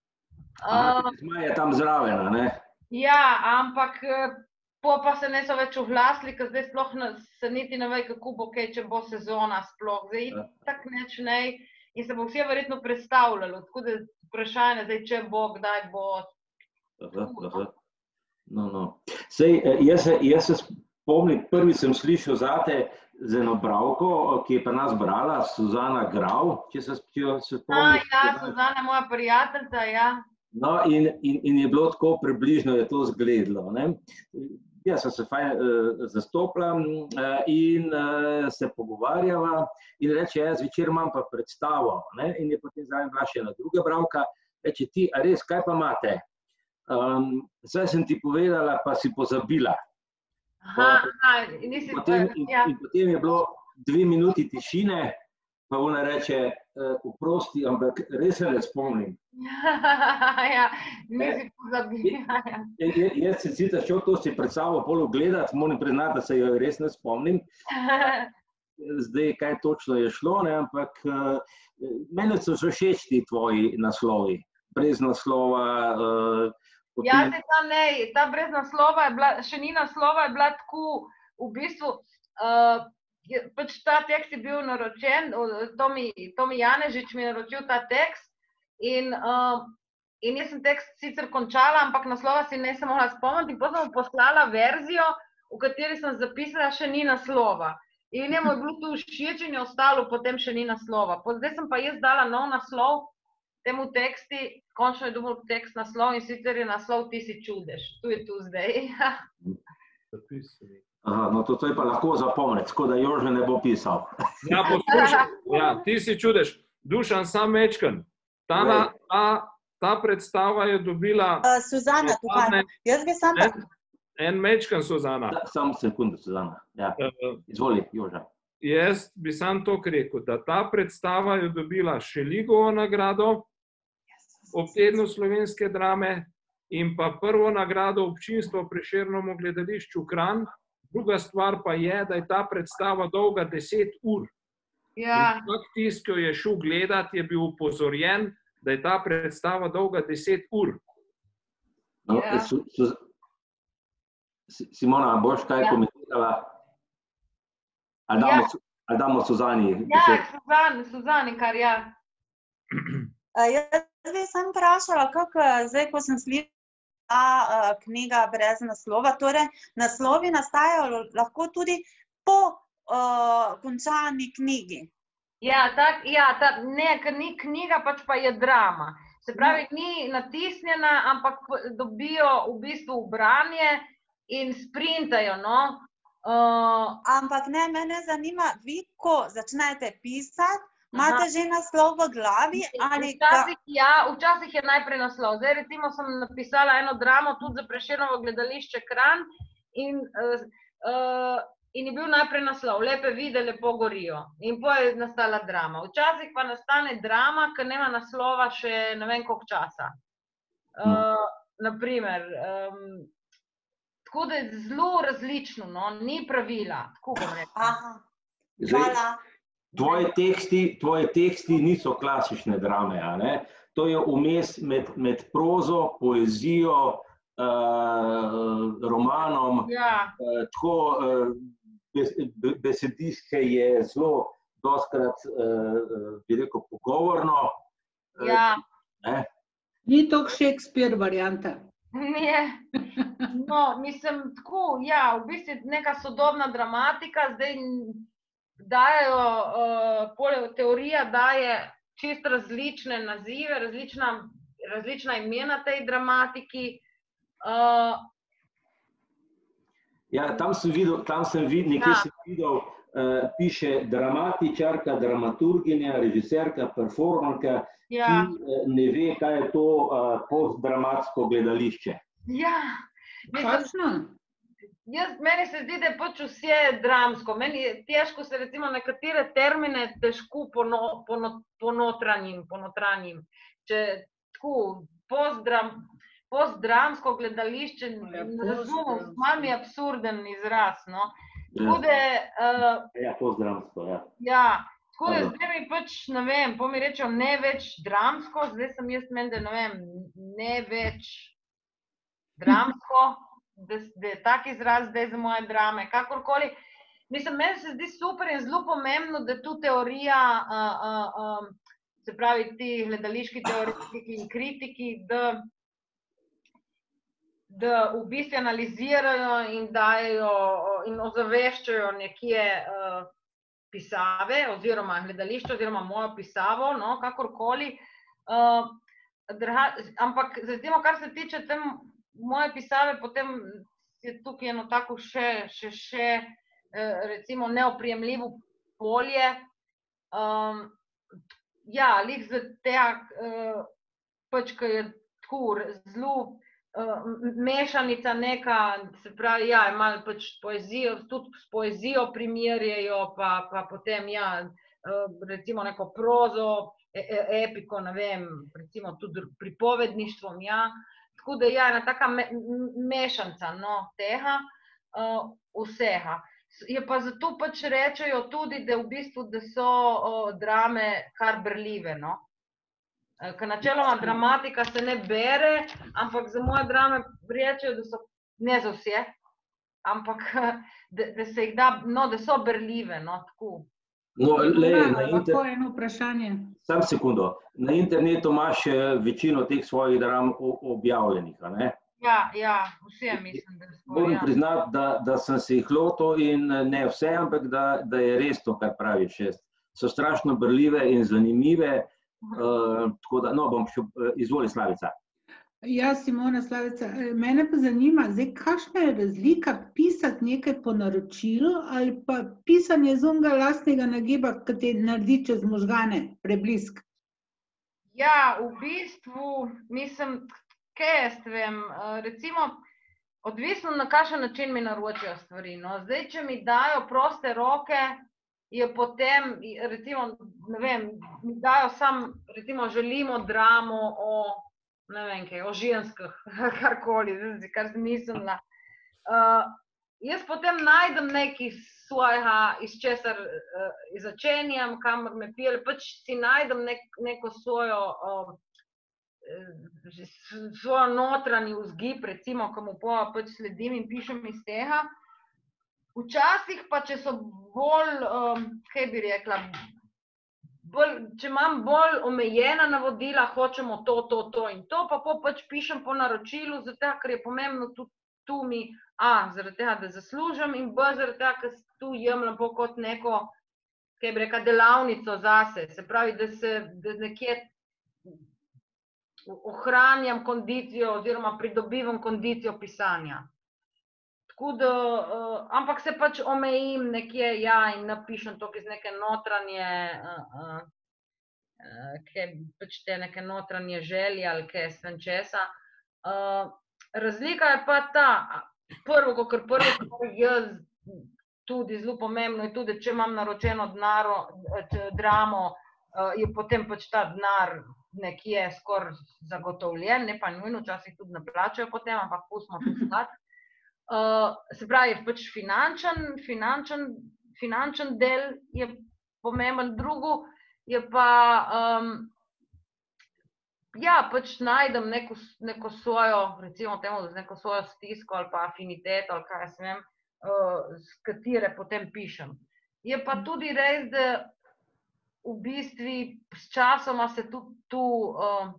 Aha, Uh, Zmaj je tam zraven, a ne? Ja, ampak eh, po pa se niso več oglasili, ker zdaj sploh ne, se niti ne ve, kako bo kaj, če bo sezona sploh. Zdaj Ja. tak neč ne in se bo vse verjetno predstavljalo. Tako da vprašanje zdaj, če bo, kdaj bo. Aha, aha. No, no. Sej, eh, jaz, se, jaz se spomnim, prvi sem slišal zate z eno bralko, ki je pri nas brala, Suzana Grav, če se, če se A, spomniš. ja, Suzana, moja prijateljica, ja. No, in, in, in je bilo tako približno, je to zgledalo. Ne? Jaz sem se fajn uh, zastopila uh, in uh, se pogovarjava in reče, jaz zvečer imam pa predstavo. Ne? In je potem zraven bila še ena druga bralka, reče ti, a res, kaj pa imate? Um, Zdaj sem ti povedala, pa si pozabila. Aha, aha, in nisi, Potem, in, ja. in potem je bilo dve minuti tišine, pa ona reče, uh, oprosti, ampak res se ne spomnim. Ja, nisi pozabila. Ja. Jaz, jaz se sicer šel to si pred sabo pol ogledati, moram priznati, da se jo res ne spomnim. Zdaj, kaj točno je šlo, ne, ampak uh, meni so že všeč ti tvoji naslovi, brez naslova. Uh, Ja, se ta ne, ta brez naslova je bila, še ni naslova, je bila tako v bistvu, uh, pač ta tekst je bil naročen, Tomi, Tomi Janežič mi je naročil ta tekst in, uh, in jaz sem tekst sicer končala, ampak naslova si ne sem mogla spomniti in potem sem mu poslala verzijo, v kateri sem zapisala, še ni naslova. In njemu je bilo tu všeč in je ostalo, potem še ni naslova. Zdaj sem pa jaz dala nov naslov temu teksti, končno je dobil tekst naslov in sicer je naslov Ti si čudež. Tu je tu zdaj. Aha, no to, to je pa lahko zapomniti, tako da Jože ne bo pisal. Ja, poslušaj, ja, Ti si čudež. Dušan, sam mečken. Ta, na, ta, ta predstava je dobila... Uh, Suzana, tukaj. Jaz bi sam... En mečken, Suzana. Samo sekundu, Suzana. Ja. Izvoli, Joža. Jaz bi sam to rekel, da ta predstava je dobila Šeligovo nagrado ob tednu slovenske drame in pa prvo nagrado občinstva v Prešernovem gledališču Kranj. Druga stvar pa je, da je ta predstava dolga deset ur. Ja. In vsak tisk, ki je šel gledati, je bil upozorjen, da je ta predstava dolga deset ur. No, ja. su, su, Simona, boš kaj ja. komentirala? Ali damo, ja. ali damo Suzani? Ja, Suzani, Suzani, kar ja. Uh, jaz bi sem vprašala, kako zdaj, ko sem slišala uh, knjiga brez naslova, torej naslovi nastajajo lahko tudi po uh, končani knjigi. Ja, tak, ja ta, ne, ker ni knjiga, pač pa je drama. Se pravi, ni natisnjena, ampak dobijo v bistvu branje in sprintajo, no. Uh, ampak ne, mene zanima, vi, ko začnete pisati, imate že naslov v glavi? Ali včasih, ga... ja, včasih je najprej naslov. Zdaj, recimo, sem napisala eno dramo tudi za Prešernovo gledališče Kranj in, uh, uh, in je bil najprej naslov Lepe vide, lepo gorijo. In potem je nastala drama. Včasih pa nastane drama, ker nema naslova še ne vem koliko časa. Uh, naprimer, um, tako da je zelo različno, no, ni pravila, tako bom rekla. Aha, hvala. Tvoji teksti, tvoji teksti niso klasične drame, a ne? To je vmes med, med prozo, poezijo, uh, romanom, ja. uh, tako uh, bes, besedišče je zelo dostkrat, uh, bi rekel, pogovorno. Ja. Uh, Ni to Shakespeare varianta. Ne, no, mislim, tako, ja, v bistvu neka sodobna dramatika, zdaj dajo, uh, teorija daje čisto različne nazive, različna, različna imena tej dramatiki. Uh, ja, tam sem videl, tam sem videl, nekaj ja. sem videl, uh, piše dramatičarka, dramaturginja, režiserka, performanka, ja. ki ne ve, kaj je to uh, postdramatsko gledališče. Ja, mislim, jaz, meni se zdi, da je pač vse dramsko. Meni je težko se recimo nekatere termine težko pono, pono, ponotranjim, ponotranjim. Če tako postdram, postdramsko gledališče, ja, ne razumem, malo mi je absurden izraz, no. Tako da... Uh, ja, postdramsko, ja. Ja, tako da zdaj mi pač, ne vem, po mi rečejo ne več dramsko, zdaj sem jaz meni, da ne vem, ne več dramsko, da, da je tak izraz zdaj za moje drame, kakorkoli. Mislim, meni se zdi super in zelo pomembno, da tu teorija, uh, uh, um, se pravi ti gledališki teoretiki in kritiki, da, da v bistvu analizirajo in dajo in ozaveščajo nekje uh, pisave oziroma gledališče oziroma mojo pisavo, no, kakorkoli. Uh, draha, ampak, recimo, kar se tiče tem moje pisave, potem je tukaj eno tako še, še, še recimo neoprijemljivo polje. Um, ja, lih za tega, uh, pač, ko je tako zelo uh, mešanica neka, se pravi, ja, malo pač poezijo, tudi s poezijo primerjajo, pa, pa potem, ja, uh, recimo neko prozo, e, e, epiko, ne vem, recimo tudi pripovedništvom, ja. Tako da je ena taka me, mešanca, no, tega, uh, vsega. Je pa zato pač rečejo tudi, da v bistvu, da so uh, drame kar berljive, no. Uh, ker načeloma dramatika se ne bere, ampak za moje drame rečejo, da so ne za vse, ampak da, da se jih da, no, da so berljive, no, tako. No, lej, na Lahko inter... eno vprašanje. Sam sekundo. Na internetu imaš eh, večino teh svojih dram o- objavljenih, a ne? Ja, ja, vse mislim, da so, Moram ja. priznati, da, da sem se jih lotil in eh, ne vse, ampak da, da je res to, kar praviš. Jaz. So strašno berljive in zanimive, uh, tako da, no, bom še, uh, izvoli Slavica. Ja, Simona Slavica, eh, mene pa zanima, zdaj, kakšna je razlika pisati nekaj po naročilu ali pa pisanje z onega lastnega nagiba, ki te naredi čez možgane, preblisk? Ja, v bistvu, mislim, kaj jaz vem, eh, recimo, odvisno na kakšen način mi naročijo stvari, no, zdaj, če mi dajo proste roke, je potem, recimo, ne vem, mi dajo sam, recimo, želimo dramo o, ne vem kaj, o ženskah, karkoli, kar sem mislila. Uh, jaz potem najdem nekaj svojega, iz česar uh, začenjam, kamor me pelje, pač si najdem nek, neko svojo, uh, svojo notranji vzgib, recimo, ko mu pa pač sledim in pišem iz tega. Včasih pa, če so bolj, um, kaj bi rekla, bolj, če imam bolj omejena navodila, hočemo to, to, to in to, pa po pač pišem po naročilu, zato ker je pomembno tudi tu mi, a, zaradi tega, da zaslužim in b, zaradi tega, ker tu jemljem po kot neko, kaj bi rekla, delavnico zase, se pravi, da se da nekje ohranjam kondicijo oziroma pridobivam kondicijo pisanja. Tako da, uh, ampak se pač omejim nekje, ja, in napišem to iz neke notranje, uh, uh, uh, kaj, pač te neke notranje želje ali kaj sem česa. Uh, razlika je pa ta, prvo, kakor prvo, kar jaz tudi zelo pomembno je tudi, če imam naročeno denaro, dramo, uh, je potem pač ta denar nekje skoraj zagotovljen, ne pa nujno, včasih tudi ne plačajo potem, ampak pustimo to stati. Uh, se pravi, pač finančen, finančen, finančen del je pomemben, drugo je pa, um, ja, pač najdem neko, neko svojo, recimo temu, neko svojo stisko ali pa afiniteto ali kaj jaz vem, uh, s katere potem pišem. Je pa tudi res, da v bistvu s časoma se tudi tu, uh,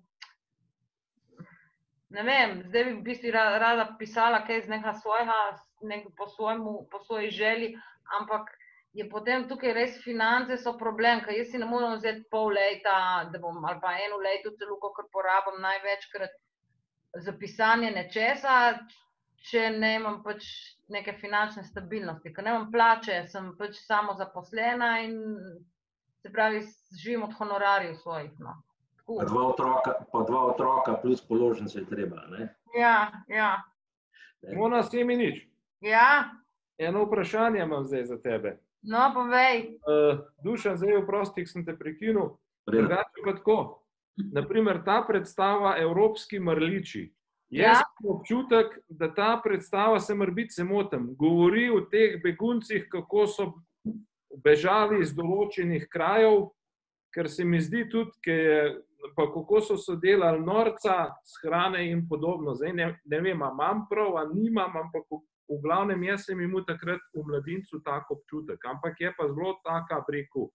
ne vem, zdaj bi v bistvu rada pisala kaj iz nekaj svojega, nek po, svojemu, po svoji želji, ampak je potem tukaj res finance so problem, ker jaz si ne morem vzeti pol leta, da bom, ali pa eno leto celo, kakor porabim največkrat za pisanje nečesa, če ne imam pač neke finančne stabilnosti, ker ne imam plače, sem pač samo zaposlena in se pravi, živim od honorarjev svojih, no. Pa dva otroka, pa dva otroka plus položnice je treba, ne? Ja, ja. Mona Semenič. Ja? Eno vprašanje imam zdaj za tebe. No, povej. Uh, Dušan, zdaj vprosti, sem te prekinul. Drugače pa tako. Naprimer, ta predstava Evropski mrliči. Jaz imam občutek, da ta predstava, se morebiti se motim, govori o teh beguncih, kako so bežali iz določenih krajev, ker se mi zdi tudi, ker je, pa kako so se delali norca s hrane in podobno. Zdaj ne, ne vem, a imam prav, a nimam, ampak v, v glavnem jaz sem imel takrat v mladincu tak občutek. Ampak je pa zelo taka, breku,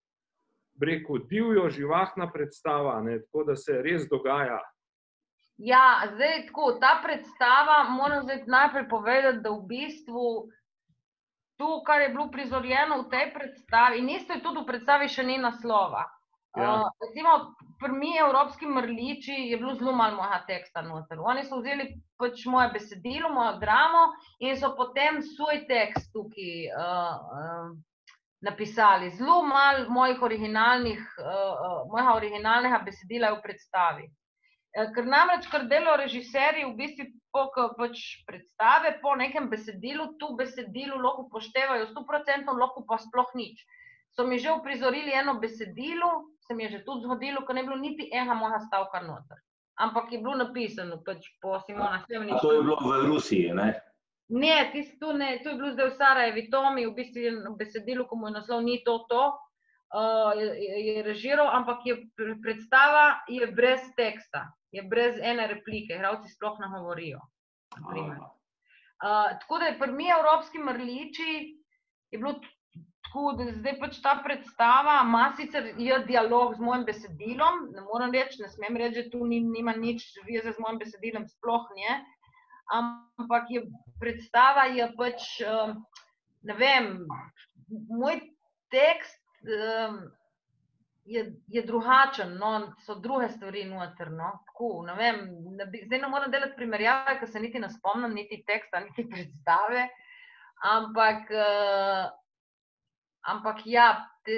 breku divjo, živahna predstava, ne, tako da se res dogaja. Ja, zdaj tako, ta predstava, moram zdaj najprej povedati, da v bistvu to, kar je bilo prizorjeno v tej predstavi, in isto je tudi v predstavi še ni naslova. Ja. Uh, recimo, pri mi Evropski mrliči je bilo zelo malo mojega teksta noter. Oni so vzeli pač moje besedilo, mojo dramo in so potem svoj tekst tukaj uh, uh, napisali. Zelo malo mojih originalnih, uh, mojega originalnega besedila je v predstavi. Ker namreč, ker delajo režiserji v bistvu po pač predstave, po nekem besedilu, tu besedilu lahko upoštevajo sto procentov, lahko pa sploh nič. So mi že uprizorili eno besedilo, se mi je že tudi zgodilo, ker ne bilo niti enega mojega stavka noter. Ampak je bilo napisano pač po Simona Semenič. To je bilo v Rusiji, ne? Ne, tisto tu ne, to je bilo zdaj v Sarajevi Tomi, v bistvu besedilo, ko mu je naslov ni to to. Uh, je, je režiral, ampak je predstava je brez teksta, je brez ene replike, igralci sploh ne govorijo. Uh, tako da je pri mi Evropski mrliči je bilo tako, da zdaj pač ta predstava ima sicer je dialog z mojim besedilom, ne moram reči, ne smem reči, da tu ni, nima nič veze z mojim besedilom, sploh ne, ampak je, predstava je pač, um, ne vem, moj tekst um, je, je drugačen, no, so druge stvari noter, no, tako, ne vem, ne bi, zdaj ne moram delati primerjave, ker se niti ne spomnim, niti teksta, niti predstave, ampak, uh, ampak ja, te,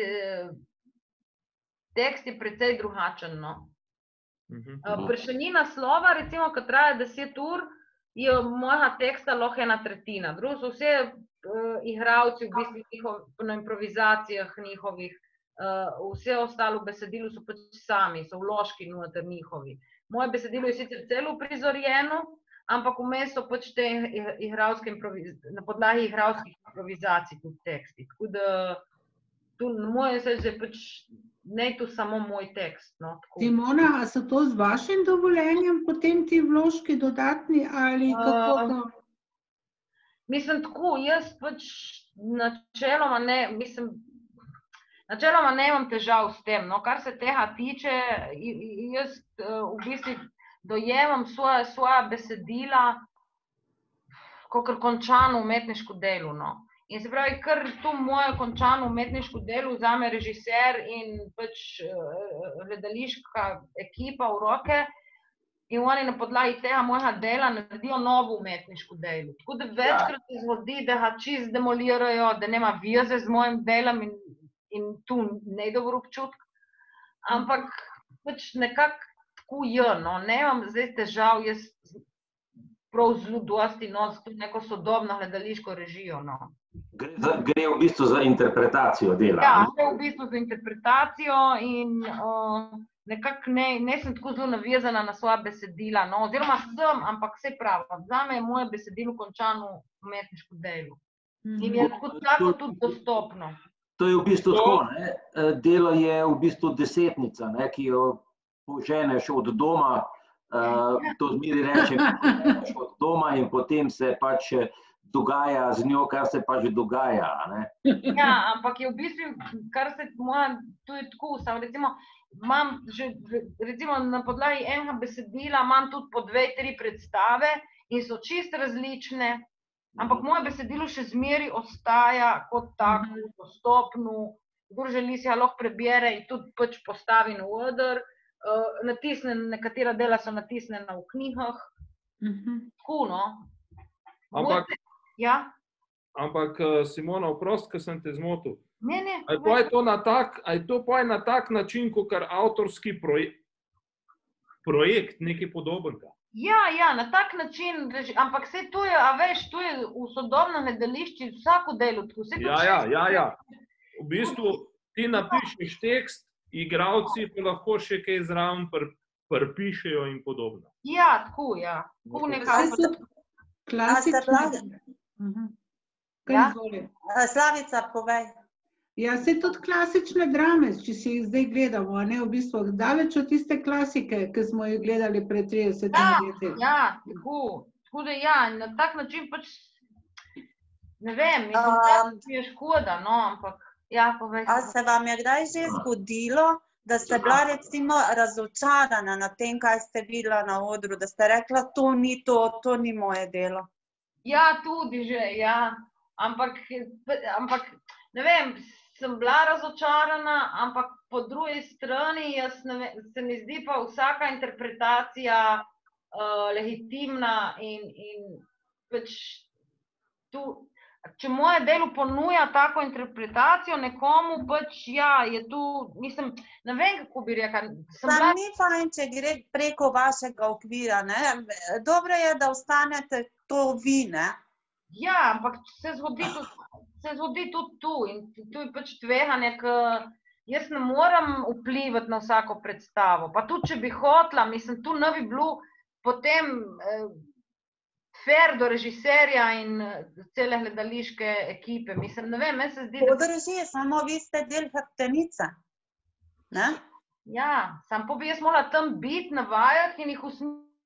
tekst je precej drugačen, no. Mhm. Uh, Prešenina slova, recimo, ko traja deset ur, je mojega teksta lahko ena tretjina, drugo so vse uh, igravci, v bistvu njihov, na improvizacijah njihovih, Uh, vse ostalo v besedilu so pač sami, so vložki noter njihovi. Moje besedilo je sicer celo prizorjeno, ampak vmes so pač te igralske improvizacije, na podlagi igralskih improvizacij tudi teksti. Tako da, tu moje se že pač, ne tu samo moj tekst, no, tako. Simona, a so to z vašim dovoljenjem potem ti vložki dodatni ali kako to? Uh, mislim tako, jaz pač načeloma ne, mislim, Načeloma ne imam težav s tem, no, kar se tega tiče, jaz v bistvu dojemam svoja, svoja besedila kakor končano umetniško delo, no. In se pravi, kar to moje končano umetniško delo vzame režiser in pač gledališka ekipa v roke in oni na podlagi tega mojega dela naredijo novo umetniško delo. Tako da večkrat se zgodi, da ga čist demolirajo, da nema veze z mojim delom in in tu ne dobro občutek, ampak pač nekako tako je, no, ne imam zdaj težav, jaz prav zelo dosti, no, s to neko sodobno gledališko režijo, no. Gre, za, gre v bistvu za interpretacijo dela. Ja, gre v bistvu za interpretacijo in uh, nekako ne, ne sem tako zelo navezana na svoja besedila, no, oziroma sem, ampak vse pravi, zame je moje besedilo končano umetniško delo. In je kot tako tudi dostopno. To je v bistvu tako, ne? Delo je v bistvu desetnica, ne? Ki jo poženeš od doma, uh, to zmeri rečem, od doma in potem se pač dogaja z njo, kar se pač dogaja. Ne? Ja, ampak je v bistvu, kar se moja, to je tako, sam recimo, imam že, recimo na podlagi enega besedila, imam tudi po dve, tri predstave in so čisto različne. Ampak moje besedilo še zmeri ostaja kot tako, dostopno, kdor želi si ga lahko prebere in tudi pač postavi na oder, uh, natisne, nekatera dela so natisnjena v knjigah, tako, no. Ampak, Moj, ja? ampak Simona, oprosti, ker sem te zmotil. Ne, ne. A je to, je to, na tak, a je to pa na tak način, kot avtorski projekt, projekt nekaj podobnega? Ja, ja, na tak način, ampak vse to je, a veš, to je v sodobnem gledališču vsako delo. Ja, ja, ja, ja. V bistvu ti napišeš tekst, igralci pa lahko še kaj zraven pripišejo in podobno. Ja, tako, ja. Tako nekako. Klasično. Ja? Slavica, povej. Ja, se tudi klasične drame, če si jih zdaj gledamo, ne, v bistvu daleč od tiste klasike, ki smo jih gledali pred tridesetimi leti. Ja, ja, tako, tako da ja, na tak način pač, ne vem, mislim, da je škoda, no, ampak, ja, povej. A se vam je kdaj že zgodilo, da ste bila recimo razočarana na tem, kaj ste videla na odru, da ste rekla, to ni to, to ni moje delo? Ja, tudi že, ja, ampak, ampak, ne vem, sem bila razočarana, ampak po drugi strani jaz ne vem, se mi zdi pa vsaka interpretacija uh, legitimna in, in pač tu, če moje delo ponuja tako interpretacijo nekomu, pač ja, je tu, mislim, ne vem, kako bi rekla. Sam bila... ni fajn, če gre preko vašega okvira, ne? Dobro je, da ostanete to vi, ne? Ja, ampak se zgodi tudi, se zgodi tudi tu in tu je pač tveganje, ker jaz ne moram vplivati na vsako predstavo, pa tudi, če bi hotela, mislim, tu ne bi bilo potem eh, fair do režiserja in cele gledališke ekipe, mislim, ne vem, meni se zdi, da... Podrži, samo vi ste del hrbtenica, ne? Ja, sam pa bi jaz morala tam biti na vajah in jih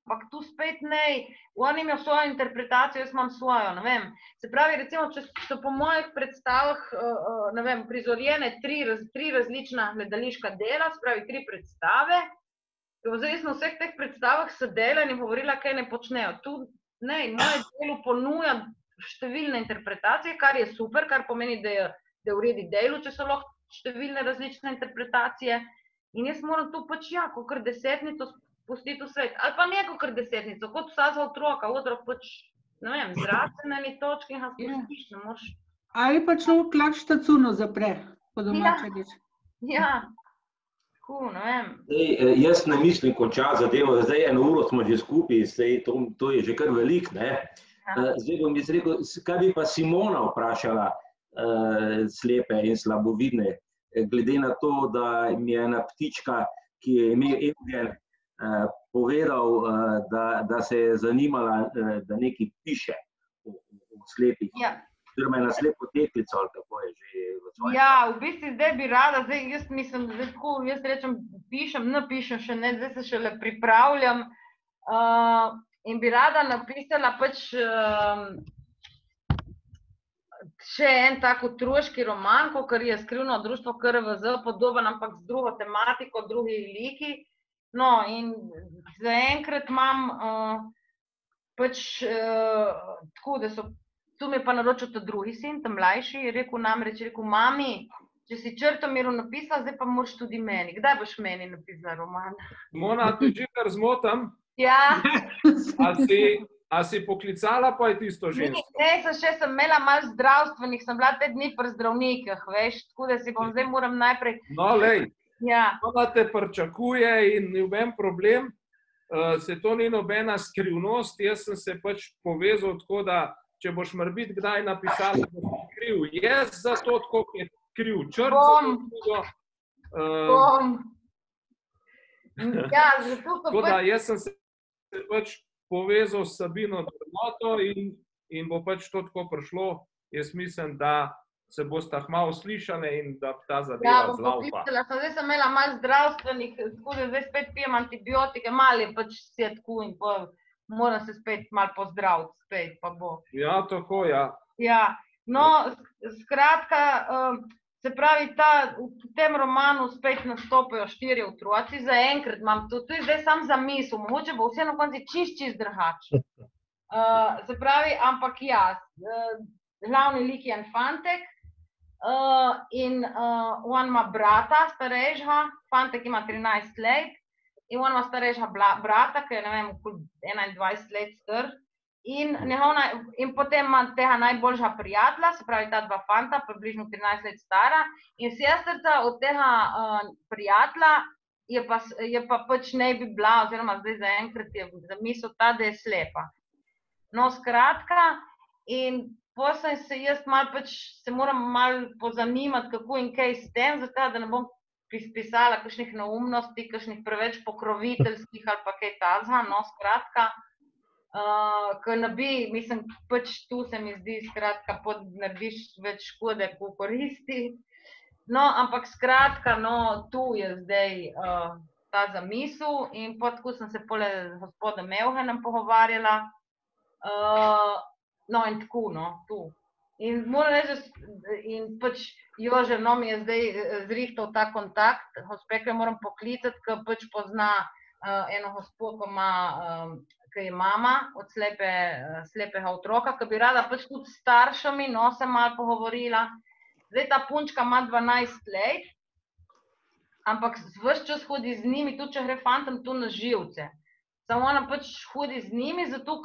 ampak tu spet ne, on ima svojo interpretacijo, jaz imam svojo, ne vem. Se pravi, recimo, če so po mojih predstavah, ne vem, prizorjene tri, tri različna gledališka dela, se pravi, tri predstave, zdaj jaz na vseh teh predstavah sedela in jim govorila, kaj ne počnejo. Tu, ne, moje delo ponuja številne interpretacije, kar je super, kar pomeni, da je, da je v redi delu, če so lahko številne različne interpretacije. In jaz moram tu pač, ja, kakor desetnico pustiti v svet. Ali pa ne kakor desetnico, kot vsa za otroka, otrok pač, ne vem, zraste na eni točki in ga spustiš, ne moraš. Ali pa človek lahko štacuno zapre, po domače reči. Ja, tako, ne vem. Zdaj, jaz ne mislim končati zadevo, zdaj eno uro smo že skupaj, zdaj to, to je že kar velik, ne. Zdaj bom jaz rekel, kaj bi pa Simona vprašala, uh, slepe in slabovidne, glede na to, da mi je ena ptička, ki je imel Evgen, uh, povedal, uh, da, da se je zanimala, uh, da nekaj piše o, o slepih. Ja. Oziroma ena slepo teklico, ali kako je že v svojem. Ja, v bistvu zdaj bi rada, zdaj jaz mislim, zdaj tako, jaz rečem, pišem, ne pišem še ne, zdaj se šele pripravljam uh, in bi rada napisala pač uh, še en tak otroški roman, kakor je Skrivno društvo K R V Z, podoben, ampak z drugo tematiko, drugi liki. No, in zaenkrat imam uh, pač uh, tako, da so, tu mi je pa naročil ta drugi sin, ta mlajši, je rekel namreč, je rekel, mami, če si Črtomiru napisala, zdaj pa moraš tudi meni. Kdaj boš meni napisala roman? Mona, te že kar zmotam. Ja. A si... A si poklicala pa je tisto žensko? Ne, sem še sem imela malo zdravstvenih, sem bila te dni pri zdravnikih, veš, tako da si bom zdaj moram najprej... No, lej, ja. Ona te pričakuje in noben problem, uh, se to ni nobena skrivnost, jaz sem se pač povezal tako, da če boš morbiti kdaj napisala, da si kriv, jaz za to tako, ki je kriv črt, Bom. Uh, Bom. Ja, zato so tako da jaz sem se pač povezal s Sabino Drnoto in, in bo pač to tako prišlo. Jaz mislim, da se boste malo slišali in da ta zadeva zlaupa. Ja, bom zdaj sem imela malo zdravstvenih, tako da zdaj spet pijem antibiotike, malo je pač vse tako in pa moram se spet malo pozdraviti, spet pa bo. Ja, tako, ja. Ja, no, skratka, se pravi, ta, v tem romanu spet nastopajo štiri otroci, zaenkrat imam to, to je zdaj sam za misel, mogoče bo vse na konci čist, čist drugače. Uh, se pravi, ampak ja, uh, glavni lik je en fantek uh, in uh, on ima brata starejšega, fantek ima trinajst let in on ima starejšega brata, ki je, ne vem, enaindvajset let star. In, naj, in potem ima tega najboljša prijatelja, se pravi ta dva fanta, približno trinajst let stara, in sestrica od tega uh, prijatelja je pa, je pa pač ne bi bila, oziroma zdaj zaenkrat je zamisel ta, da je slepa. No, skratka, in potem se jaz malo pač, se moram malo pozanimati, kako in kaj s tem, zato da ne bom pisala kakšnih neumnosti, kakšnih preveč pokroviteljskih ali pa kaj tazga, no, skratka. Uh, ko ne bi, mislim, pač tu se mi zdi, skratka, pod narediš več škode, ko koristi. No, ampak skratka, no, tu je zdaj uh, ta zamisel in pot, tako sem se pole z gospodom Evgenom pogovarjala. Uh, no, in tako, no, tu. In moram reči, in pač Jože, no, mi je zdaj zrihtal ta kontakt, hospekle moram poklicati, ker pač pozna uh, eno gospod, ko ima um, ki je mama od slepe, slepega otroka, ki bi rada pač tudi s staršami, no, se malo pogovorila. Zdaj ta punčka ima dvanajst let, ampak ves čas hodi z njimi, tudi če gre fantom tu na živce. Samo ona pač hodi z njimi, zato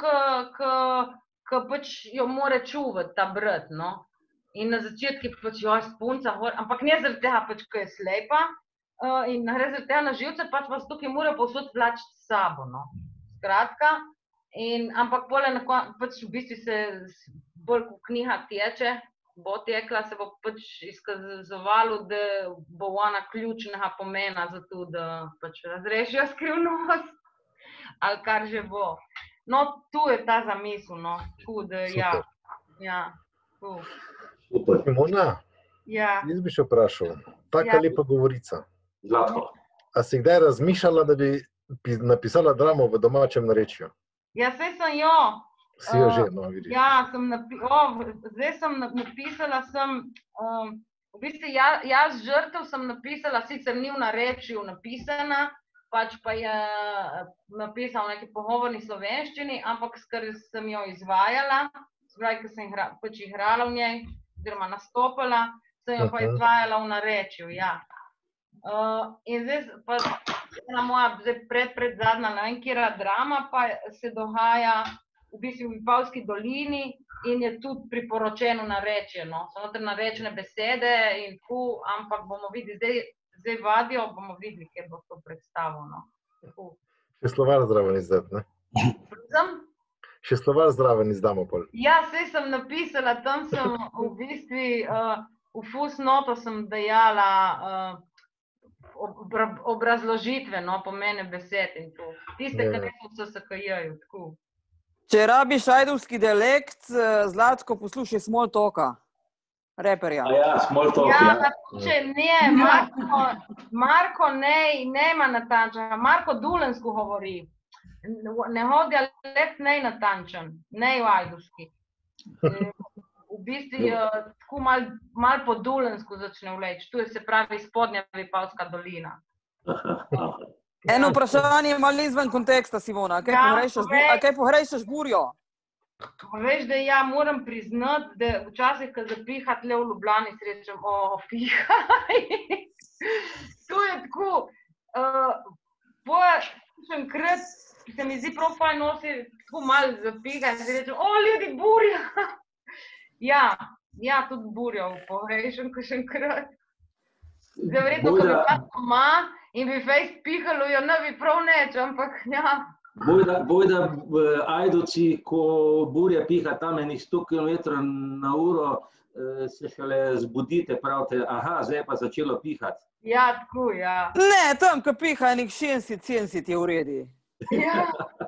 ker pač jo mora čuvati ta brat, no. In na začetku pač joj spunca, ampak ne zaradi tega pač, ko je slepa, uh, in gre zaradi tega na živce, pač vas tukaj mora povsod vlačiti s sabo, no. Skratka, in, ampak pole pač v bistvu se bolj ko knjiga teče, bo tekla, se bo pač izkazovalo, da bo ona ključnega pomena za to, da pač razrešijo skrivnost, ali kar že bo. No, tu je ta zamisel, no, tu, da ja, ja, tu. Super. Simona, ja. Jaz bi še vprašal, taka ja. lepa govorica. Zlatko. A si kdaj razmišljala, da bi napisala dramo v domačem narečju. Ja, saj sem jo. Si jo že, no, vidiš. Ja, sem napi oh, zdaj sem napisala, sem, um, v bistvu ja, jaz žrtev sem napisala, sicer ni v narečju napisana, pač pa je napisala v neki pogovorni slovenščini, ampak ker sem jo izvajala, zdaj, ker sem igra, pač igrala v njej, oziroma nastopala, sem jo pa izvajala v narečju, ja. Uh, in zdaj pa ena moja pred, pred zadnja, ne vem, kjera drama pa se dogaja v bistvu v Vipavski dolini in je tudi priporočeno narečje, no. So noter narečene besede in tako, ampak bomo videli, zdaj, zdaj vadijo, bomo videli, kjer bo to predstavo, no. Še slovar zraven izdati, ne? Sem? Še slovar zraven izdamo pol. Ja, saj sem napisala, tam sem v bistvu, uh, v fusnoto sem dejala uh, obrazložitve, no, pomene besed in to. Tiste, ki ne so v S S K J-ju, tako. Če rabiš ajdovski dialekt, Zlatko, poslušaj Smalltalka, reperja. Ja, Smalltalk, ja. Ja, če ne, Marko, Marko ne, nema natančen, Marko Dulensko govori. Njegov dialekt ne je natančen, ne je v ajdovski. V bistvu tako mal, mal po Dulensko začne vleči, tu je se pravi spodnja Vipavska dolina. Eno vprašanje je malo izven konteksta, Simona. Kaj Ja, pogrešaš, povej. a kaj pogrešaš burjo? Veš, da ja moram priznati, da včasih, ko zapiha tle v Ljubljani, srečam, o, pihaj. To je tako, uh, po enkrat se mi zdi prav fajn nosi, tako malo zapiha in se rečem, o, ljudi, burja. Ja, ja, tudi burjo pogrešam kakšenkrat. Zdaj verjetno, ko bi bila doma in bi fejst pihalo, jo ne bi prav neč, ampak ja. Bojda, bojda v Ajdovci, ko burja piha tam enih sto kilometrov na uro, se šele zbudite, pravite, aha, zdaj je pa začelo pihati. Ja, tako, ja. Ne, tam, ko piha enih šestdeset sedemdeset je v redu. Ja.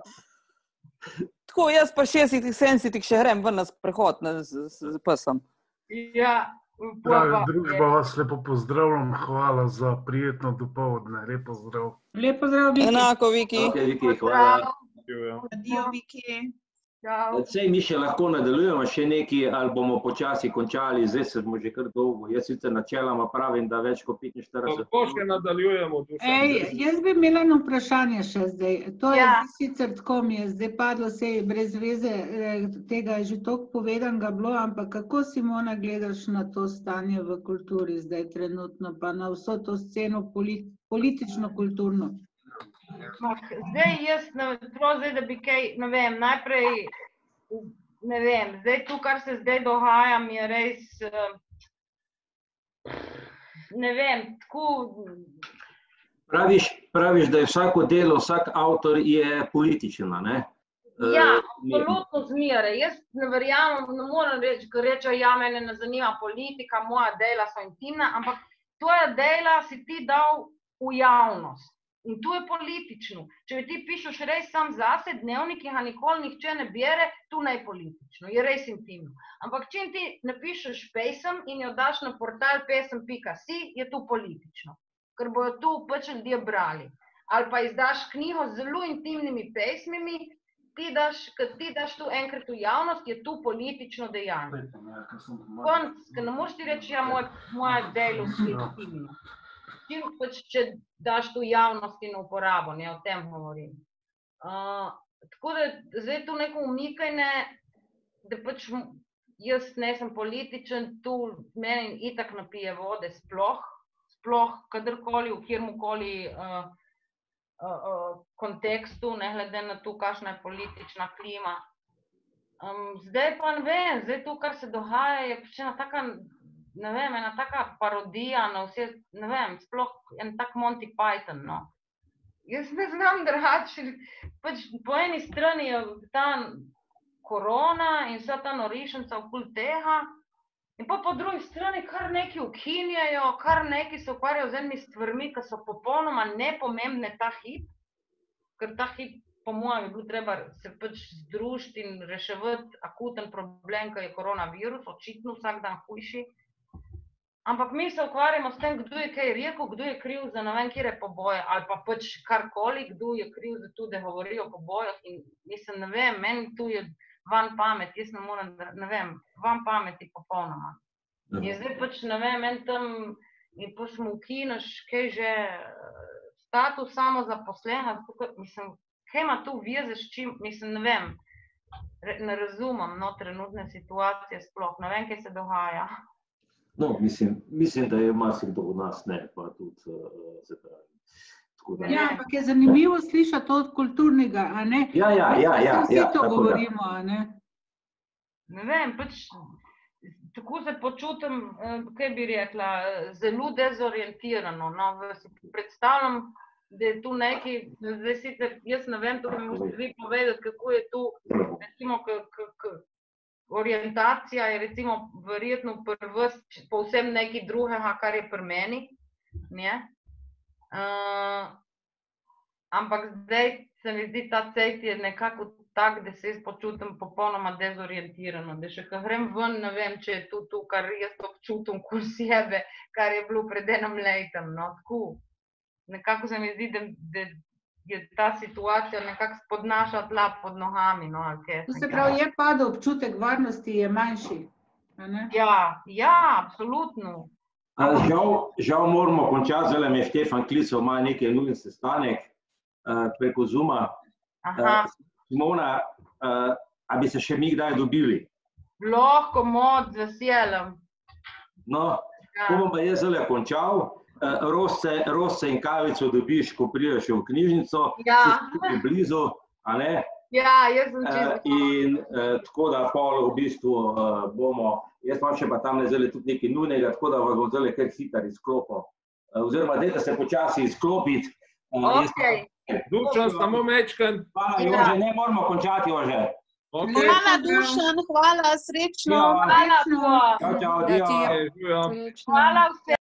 Tako, jaz pa šestdeset sedemdeset še grem ven na sprehod z, z, z pesom. Ja. Draga družba, vas lepo pozdravljam, hvala za prijetno dopoldne, lep pozdrav. Lep pozdrav, Viki. Enako, Viki. Ok, Viki, hvala. Adijo, Viki. Sej mi še lahko nadaljujemo še nekaj, ali bomo počasi končali, zdaj se smo že kar dolgo. Jaz sicer načeloma pravim, da več kot petinštirideset. Lahko še nadaljujemo. Ej, jaz bi imela eno vprašanje še zdaj. To je Ja. zdaj sicer tako mi je zdaj padlo, sej brez veze, eh, tega je že toliko povedanega bilo, ampak kako, Simona, gledaš na to stanje v kulturi zdaj trenutno, pa na vso to sceno polit, politično-kulturno? Zdaj jaz, ne, prav zdaj, da bi kaj, ne vem, najprej, ne vem, zdaj tu, kar se zdaj dogaja, mi je res, ne vem, tako. Praviš, praviš, da je vsako delo, vsak avtor je politična, ne? Ja, absolutno zmeraj. Jaz ne verjamem, ne moram reči, ko rečejo, ja, mene ne zanima politika, moja dela so intimna, ampak tvoja dela si ti dal v javnost. In tu je politično. Če ti pišeš res sam zase, dnevnik ga nikoli nihče ne bere, tu ne je politično, je res intimno. Ampak čim ti napišeš pesem in jo daš na portal pesem pika si, je tu politično. Ker bojo tu pač ljudje brali. Ali pa izdaš knjigo z zelo intimnimi pesmimi, ti daš, kad ti daš tu enkrat v javnost, je tu politično dejanje. Konc, ker ne moreš ti reči, ja, moj, moje delo so intimno. Čim pač, če daš tu javnosti na uporabo, ne, o tem govorim. Uh, tako da zdaj tu neko umikanje, da pač jaz ne sem političen, tu meni itak napije vode sploh, sploh kadarkoli, v kjermukoli uh, uh, uh, kontekstu, ne glede na to, kakšna je politična klima. Um, zdaj pa ne vem, zdaj to, kar se dogaja, je pač ena taka, ne vem, ena taka parodija na vse, ne vem, sploh en tak Monty Python, no. Jaz ne znam drugače, pač po eni strani je ta korona in vsa ta norišnica okoli tega, in pa po drugi strani kar neki ukinjajo, kar neki se ukvarjajo z enimi stvarmi, ki so popolnoma nepomembne ta hip, ker ta hip, po mojem, je bilo treba se pač združiti in reševati akuten problem, ki je koronavirus, očitno vsak dan hujši. Ampak mi se ukvarjamo s tem, kdo je kaj rekel, kdo je kriv za ne vem kjere poboje, ali pa pač karkoli, kdo je kriv za to, da govori o pobojah. In mislim, ne vem, meni tu je van pamet, jaz ne morem, ne vem, van pameti popolnoma. In zdaj pač, ne vem, meni tam, in pa smo v kinoš, kaj že, status samo zaposlenja, mislim, kaj ima tu veze s čim, mislim, ne vem, ne razumem, no, trenutne situacije sploh, ne vem, kaj se dogaja. No, mislim, mislim, da je marsikdo od nas, ne, pa tudi uh, se pravi. Ja, ampak je zanimivo slišati od kulturnega, a ne? Ja, ja, ja, ja. Vsi ja, to tako, govorimo, a ne? Ne vem, pač tako se počutim, kaj bi rekla, zelo dezorientirano, no, si predstavljam, da je tu neki, zdaj sicer, jaz ne vem, to mi možete vi povedati, kako je tu, recimo, kako orientacija je recimo verjetno prvo povsem nekaj drugega, kar je pri meni, ne? Uh, ampak zdaj se mi zdi ta cejt je nekako tak, da se jaz počutim popolnoma dezorientirano, da še ko grem ven, ne vem, če je tu to, kar jaz občutim kul sebe, kar je bilo pred enim letom, no, tako. Nekako se mi zdi, da, da je ta situacija nekako spodnaša tla pod nogami, no, ali kaj. To se pravi, je padel občutek varnosti, je manjši, a ne? Ja, ja, absolutno. Žal, žal moramo končati, zdaj me je Štefan klical, ima nekaj nujen sestanek uh, preko Zooma. Aha. Uh, Simona, uh, a bi se še mi kdaj dobili? Lahko mod, z veseljem. No, ja. Ko bom pa jaz zdaj končal, uh, rosce, rosce in kavico dobiš, ko prideš v knjižnico, ja. Si tukaj blizu, a ne? Ja, jaz sem čisto. Uh, in uh, tako da pol v bistvu uh, bomo, jaz imam še pa tam zdaj tudi nekaj nujnega, tako da vas bom zdaj kar hitro izklopil. Uh, oziroma, dajte se počasi izklopiti. Uh, okay. Dušan, samo mečkan. Hvala, Jože, ne moramo končati, Jože. Okay. Hvala, Dušan, hvala, srečno. Ja, hvala, čau, čau, hvala vse.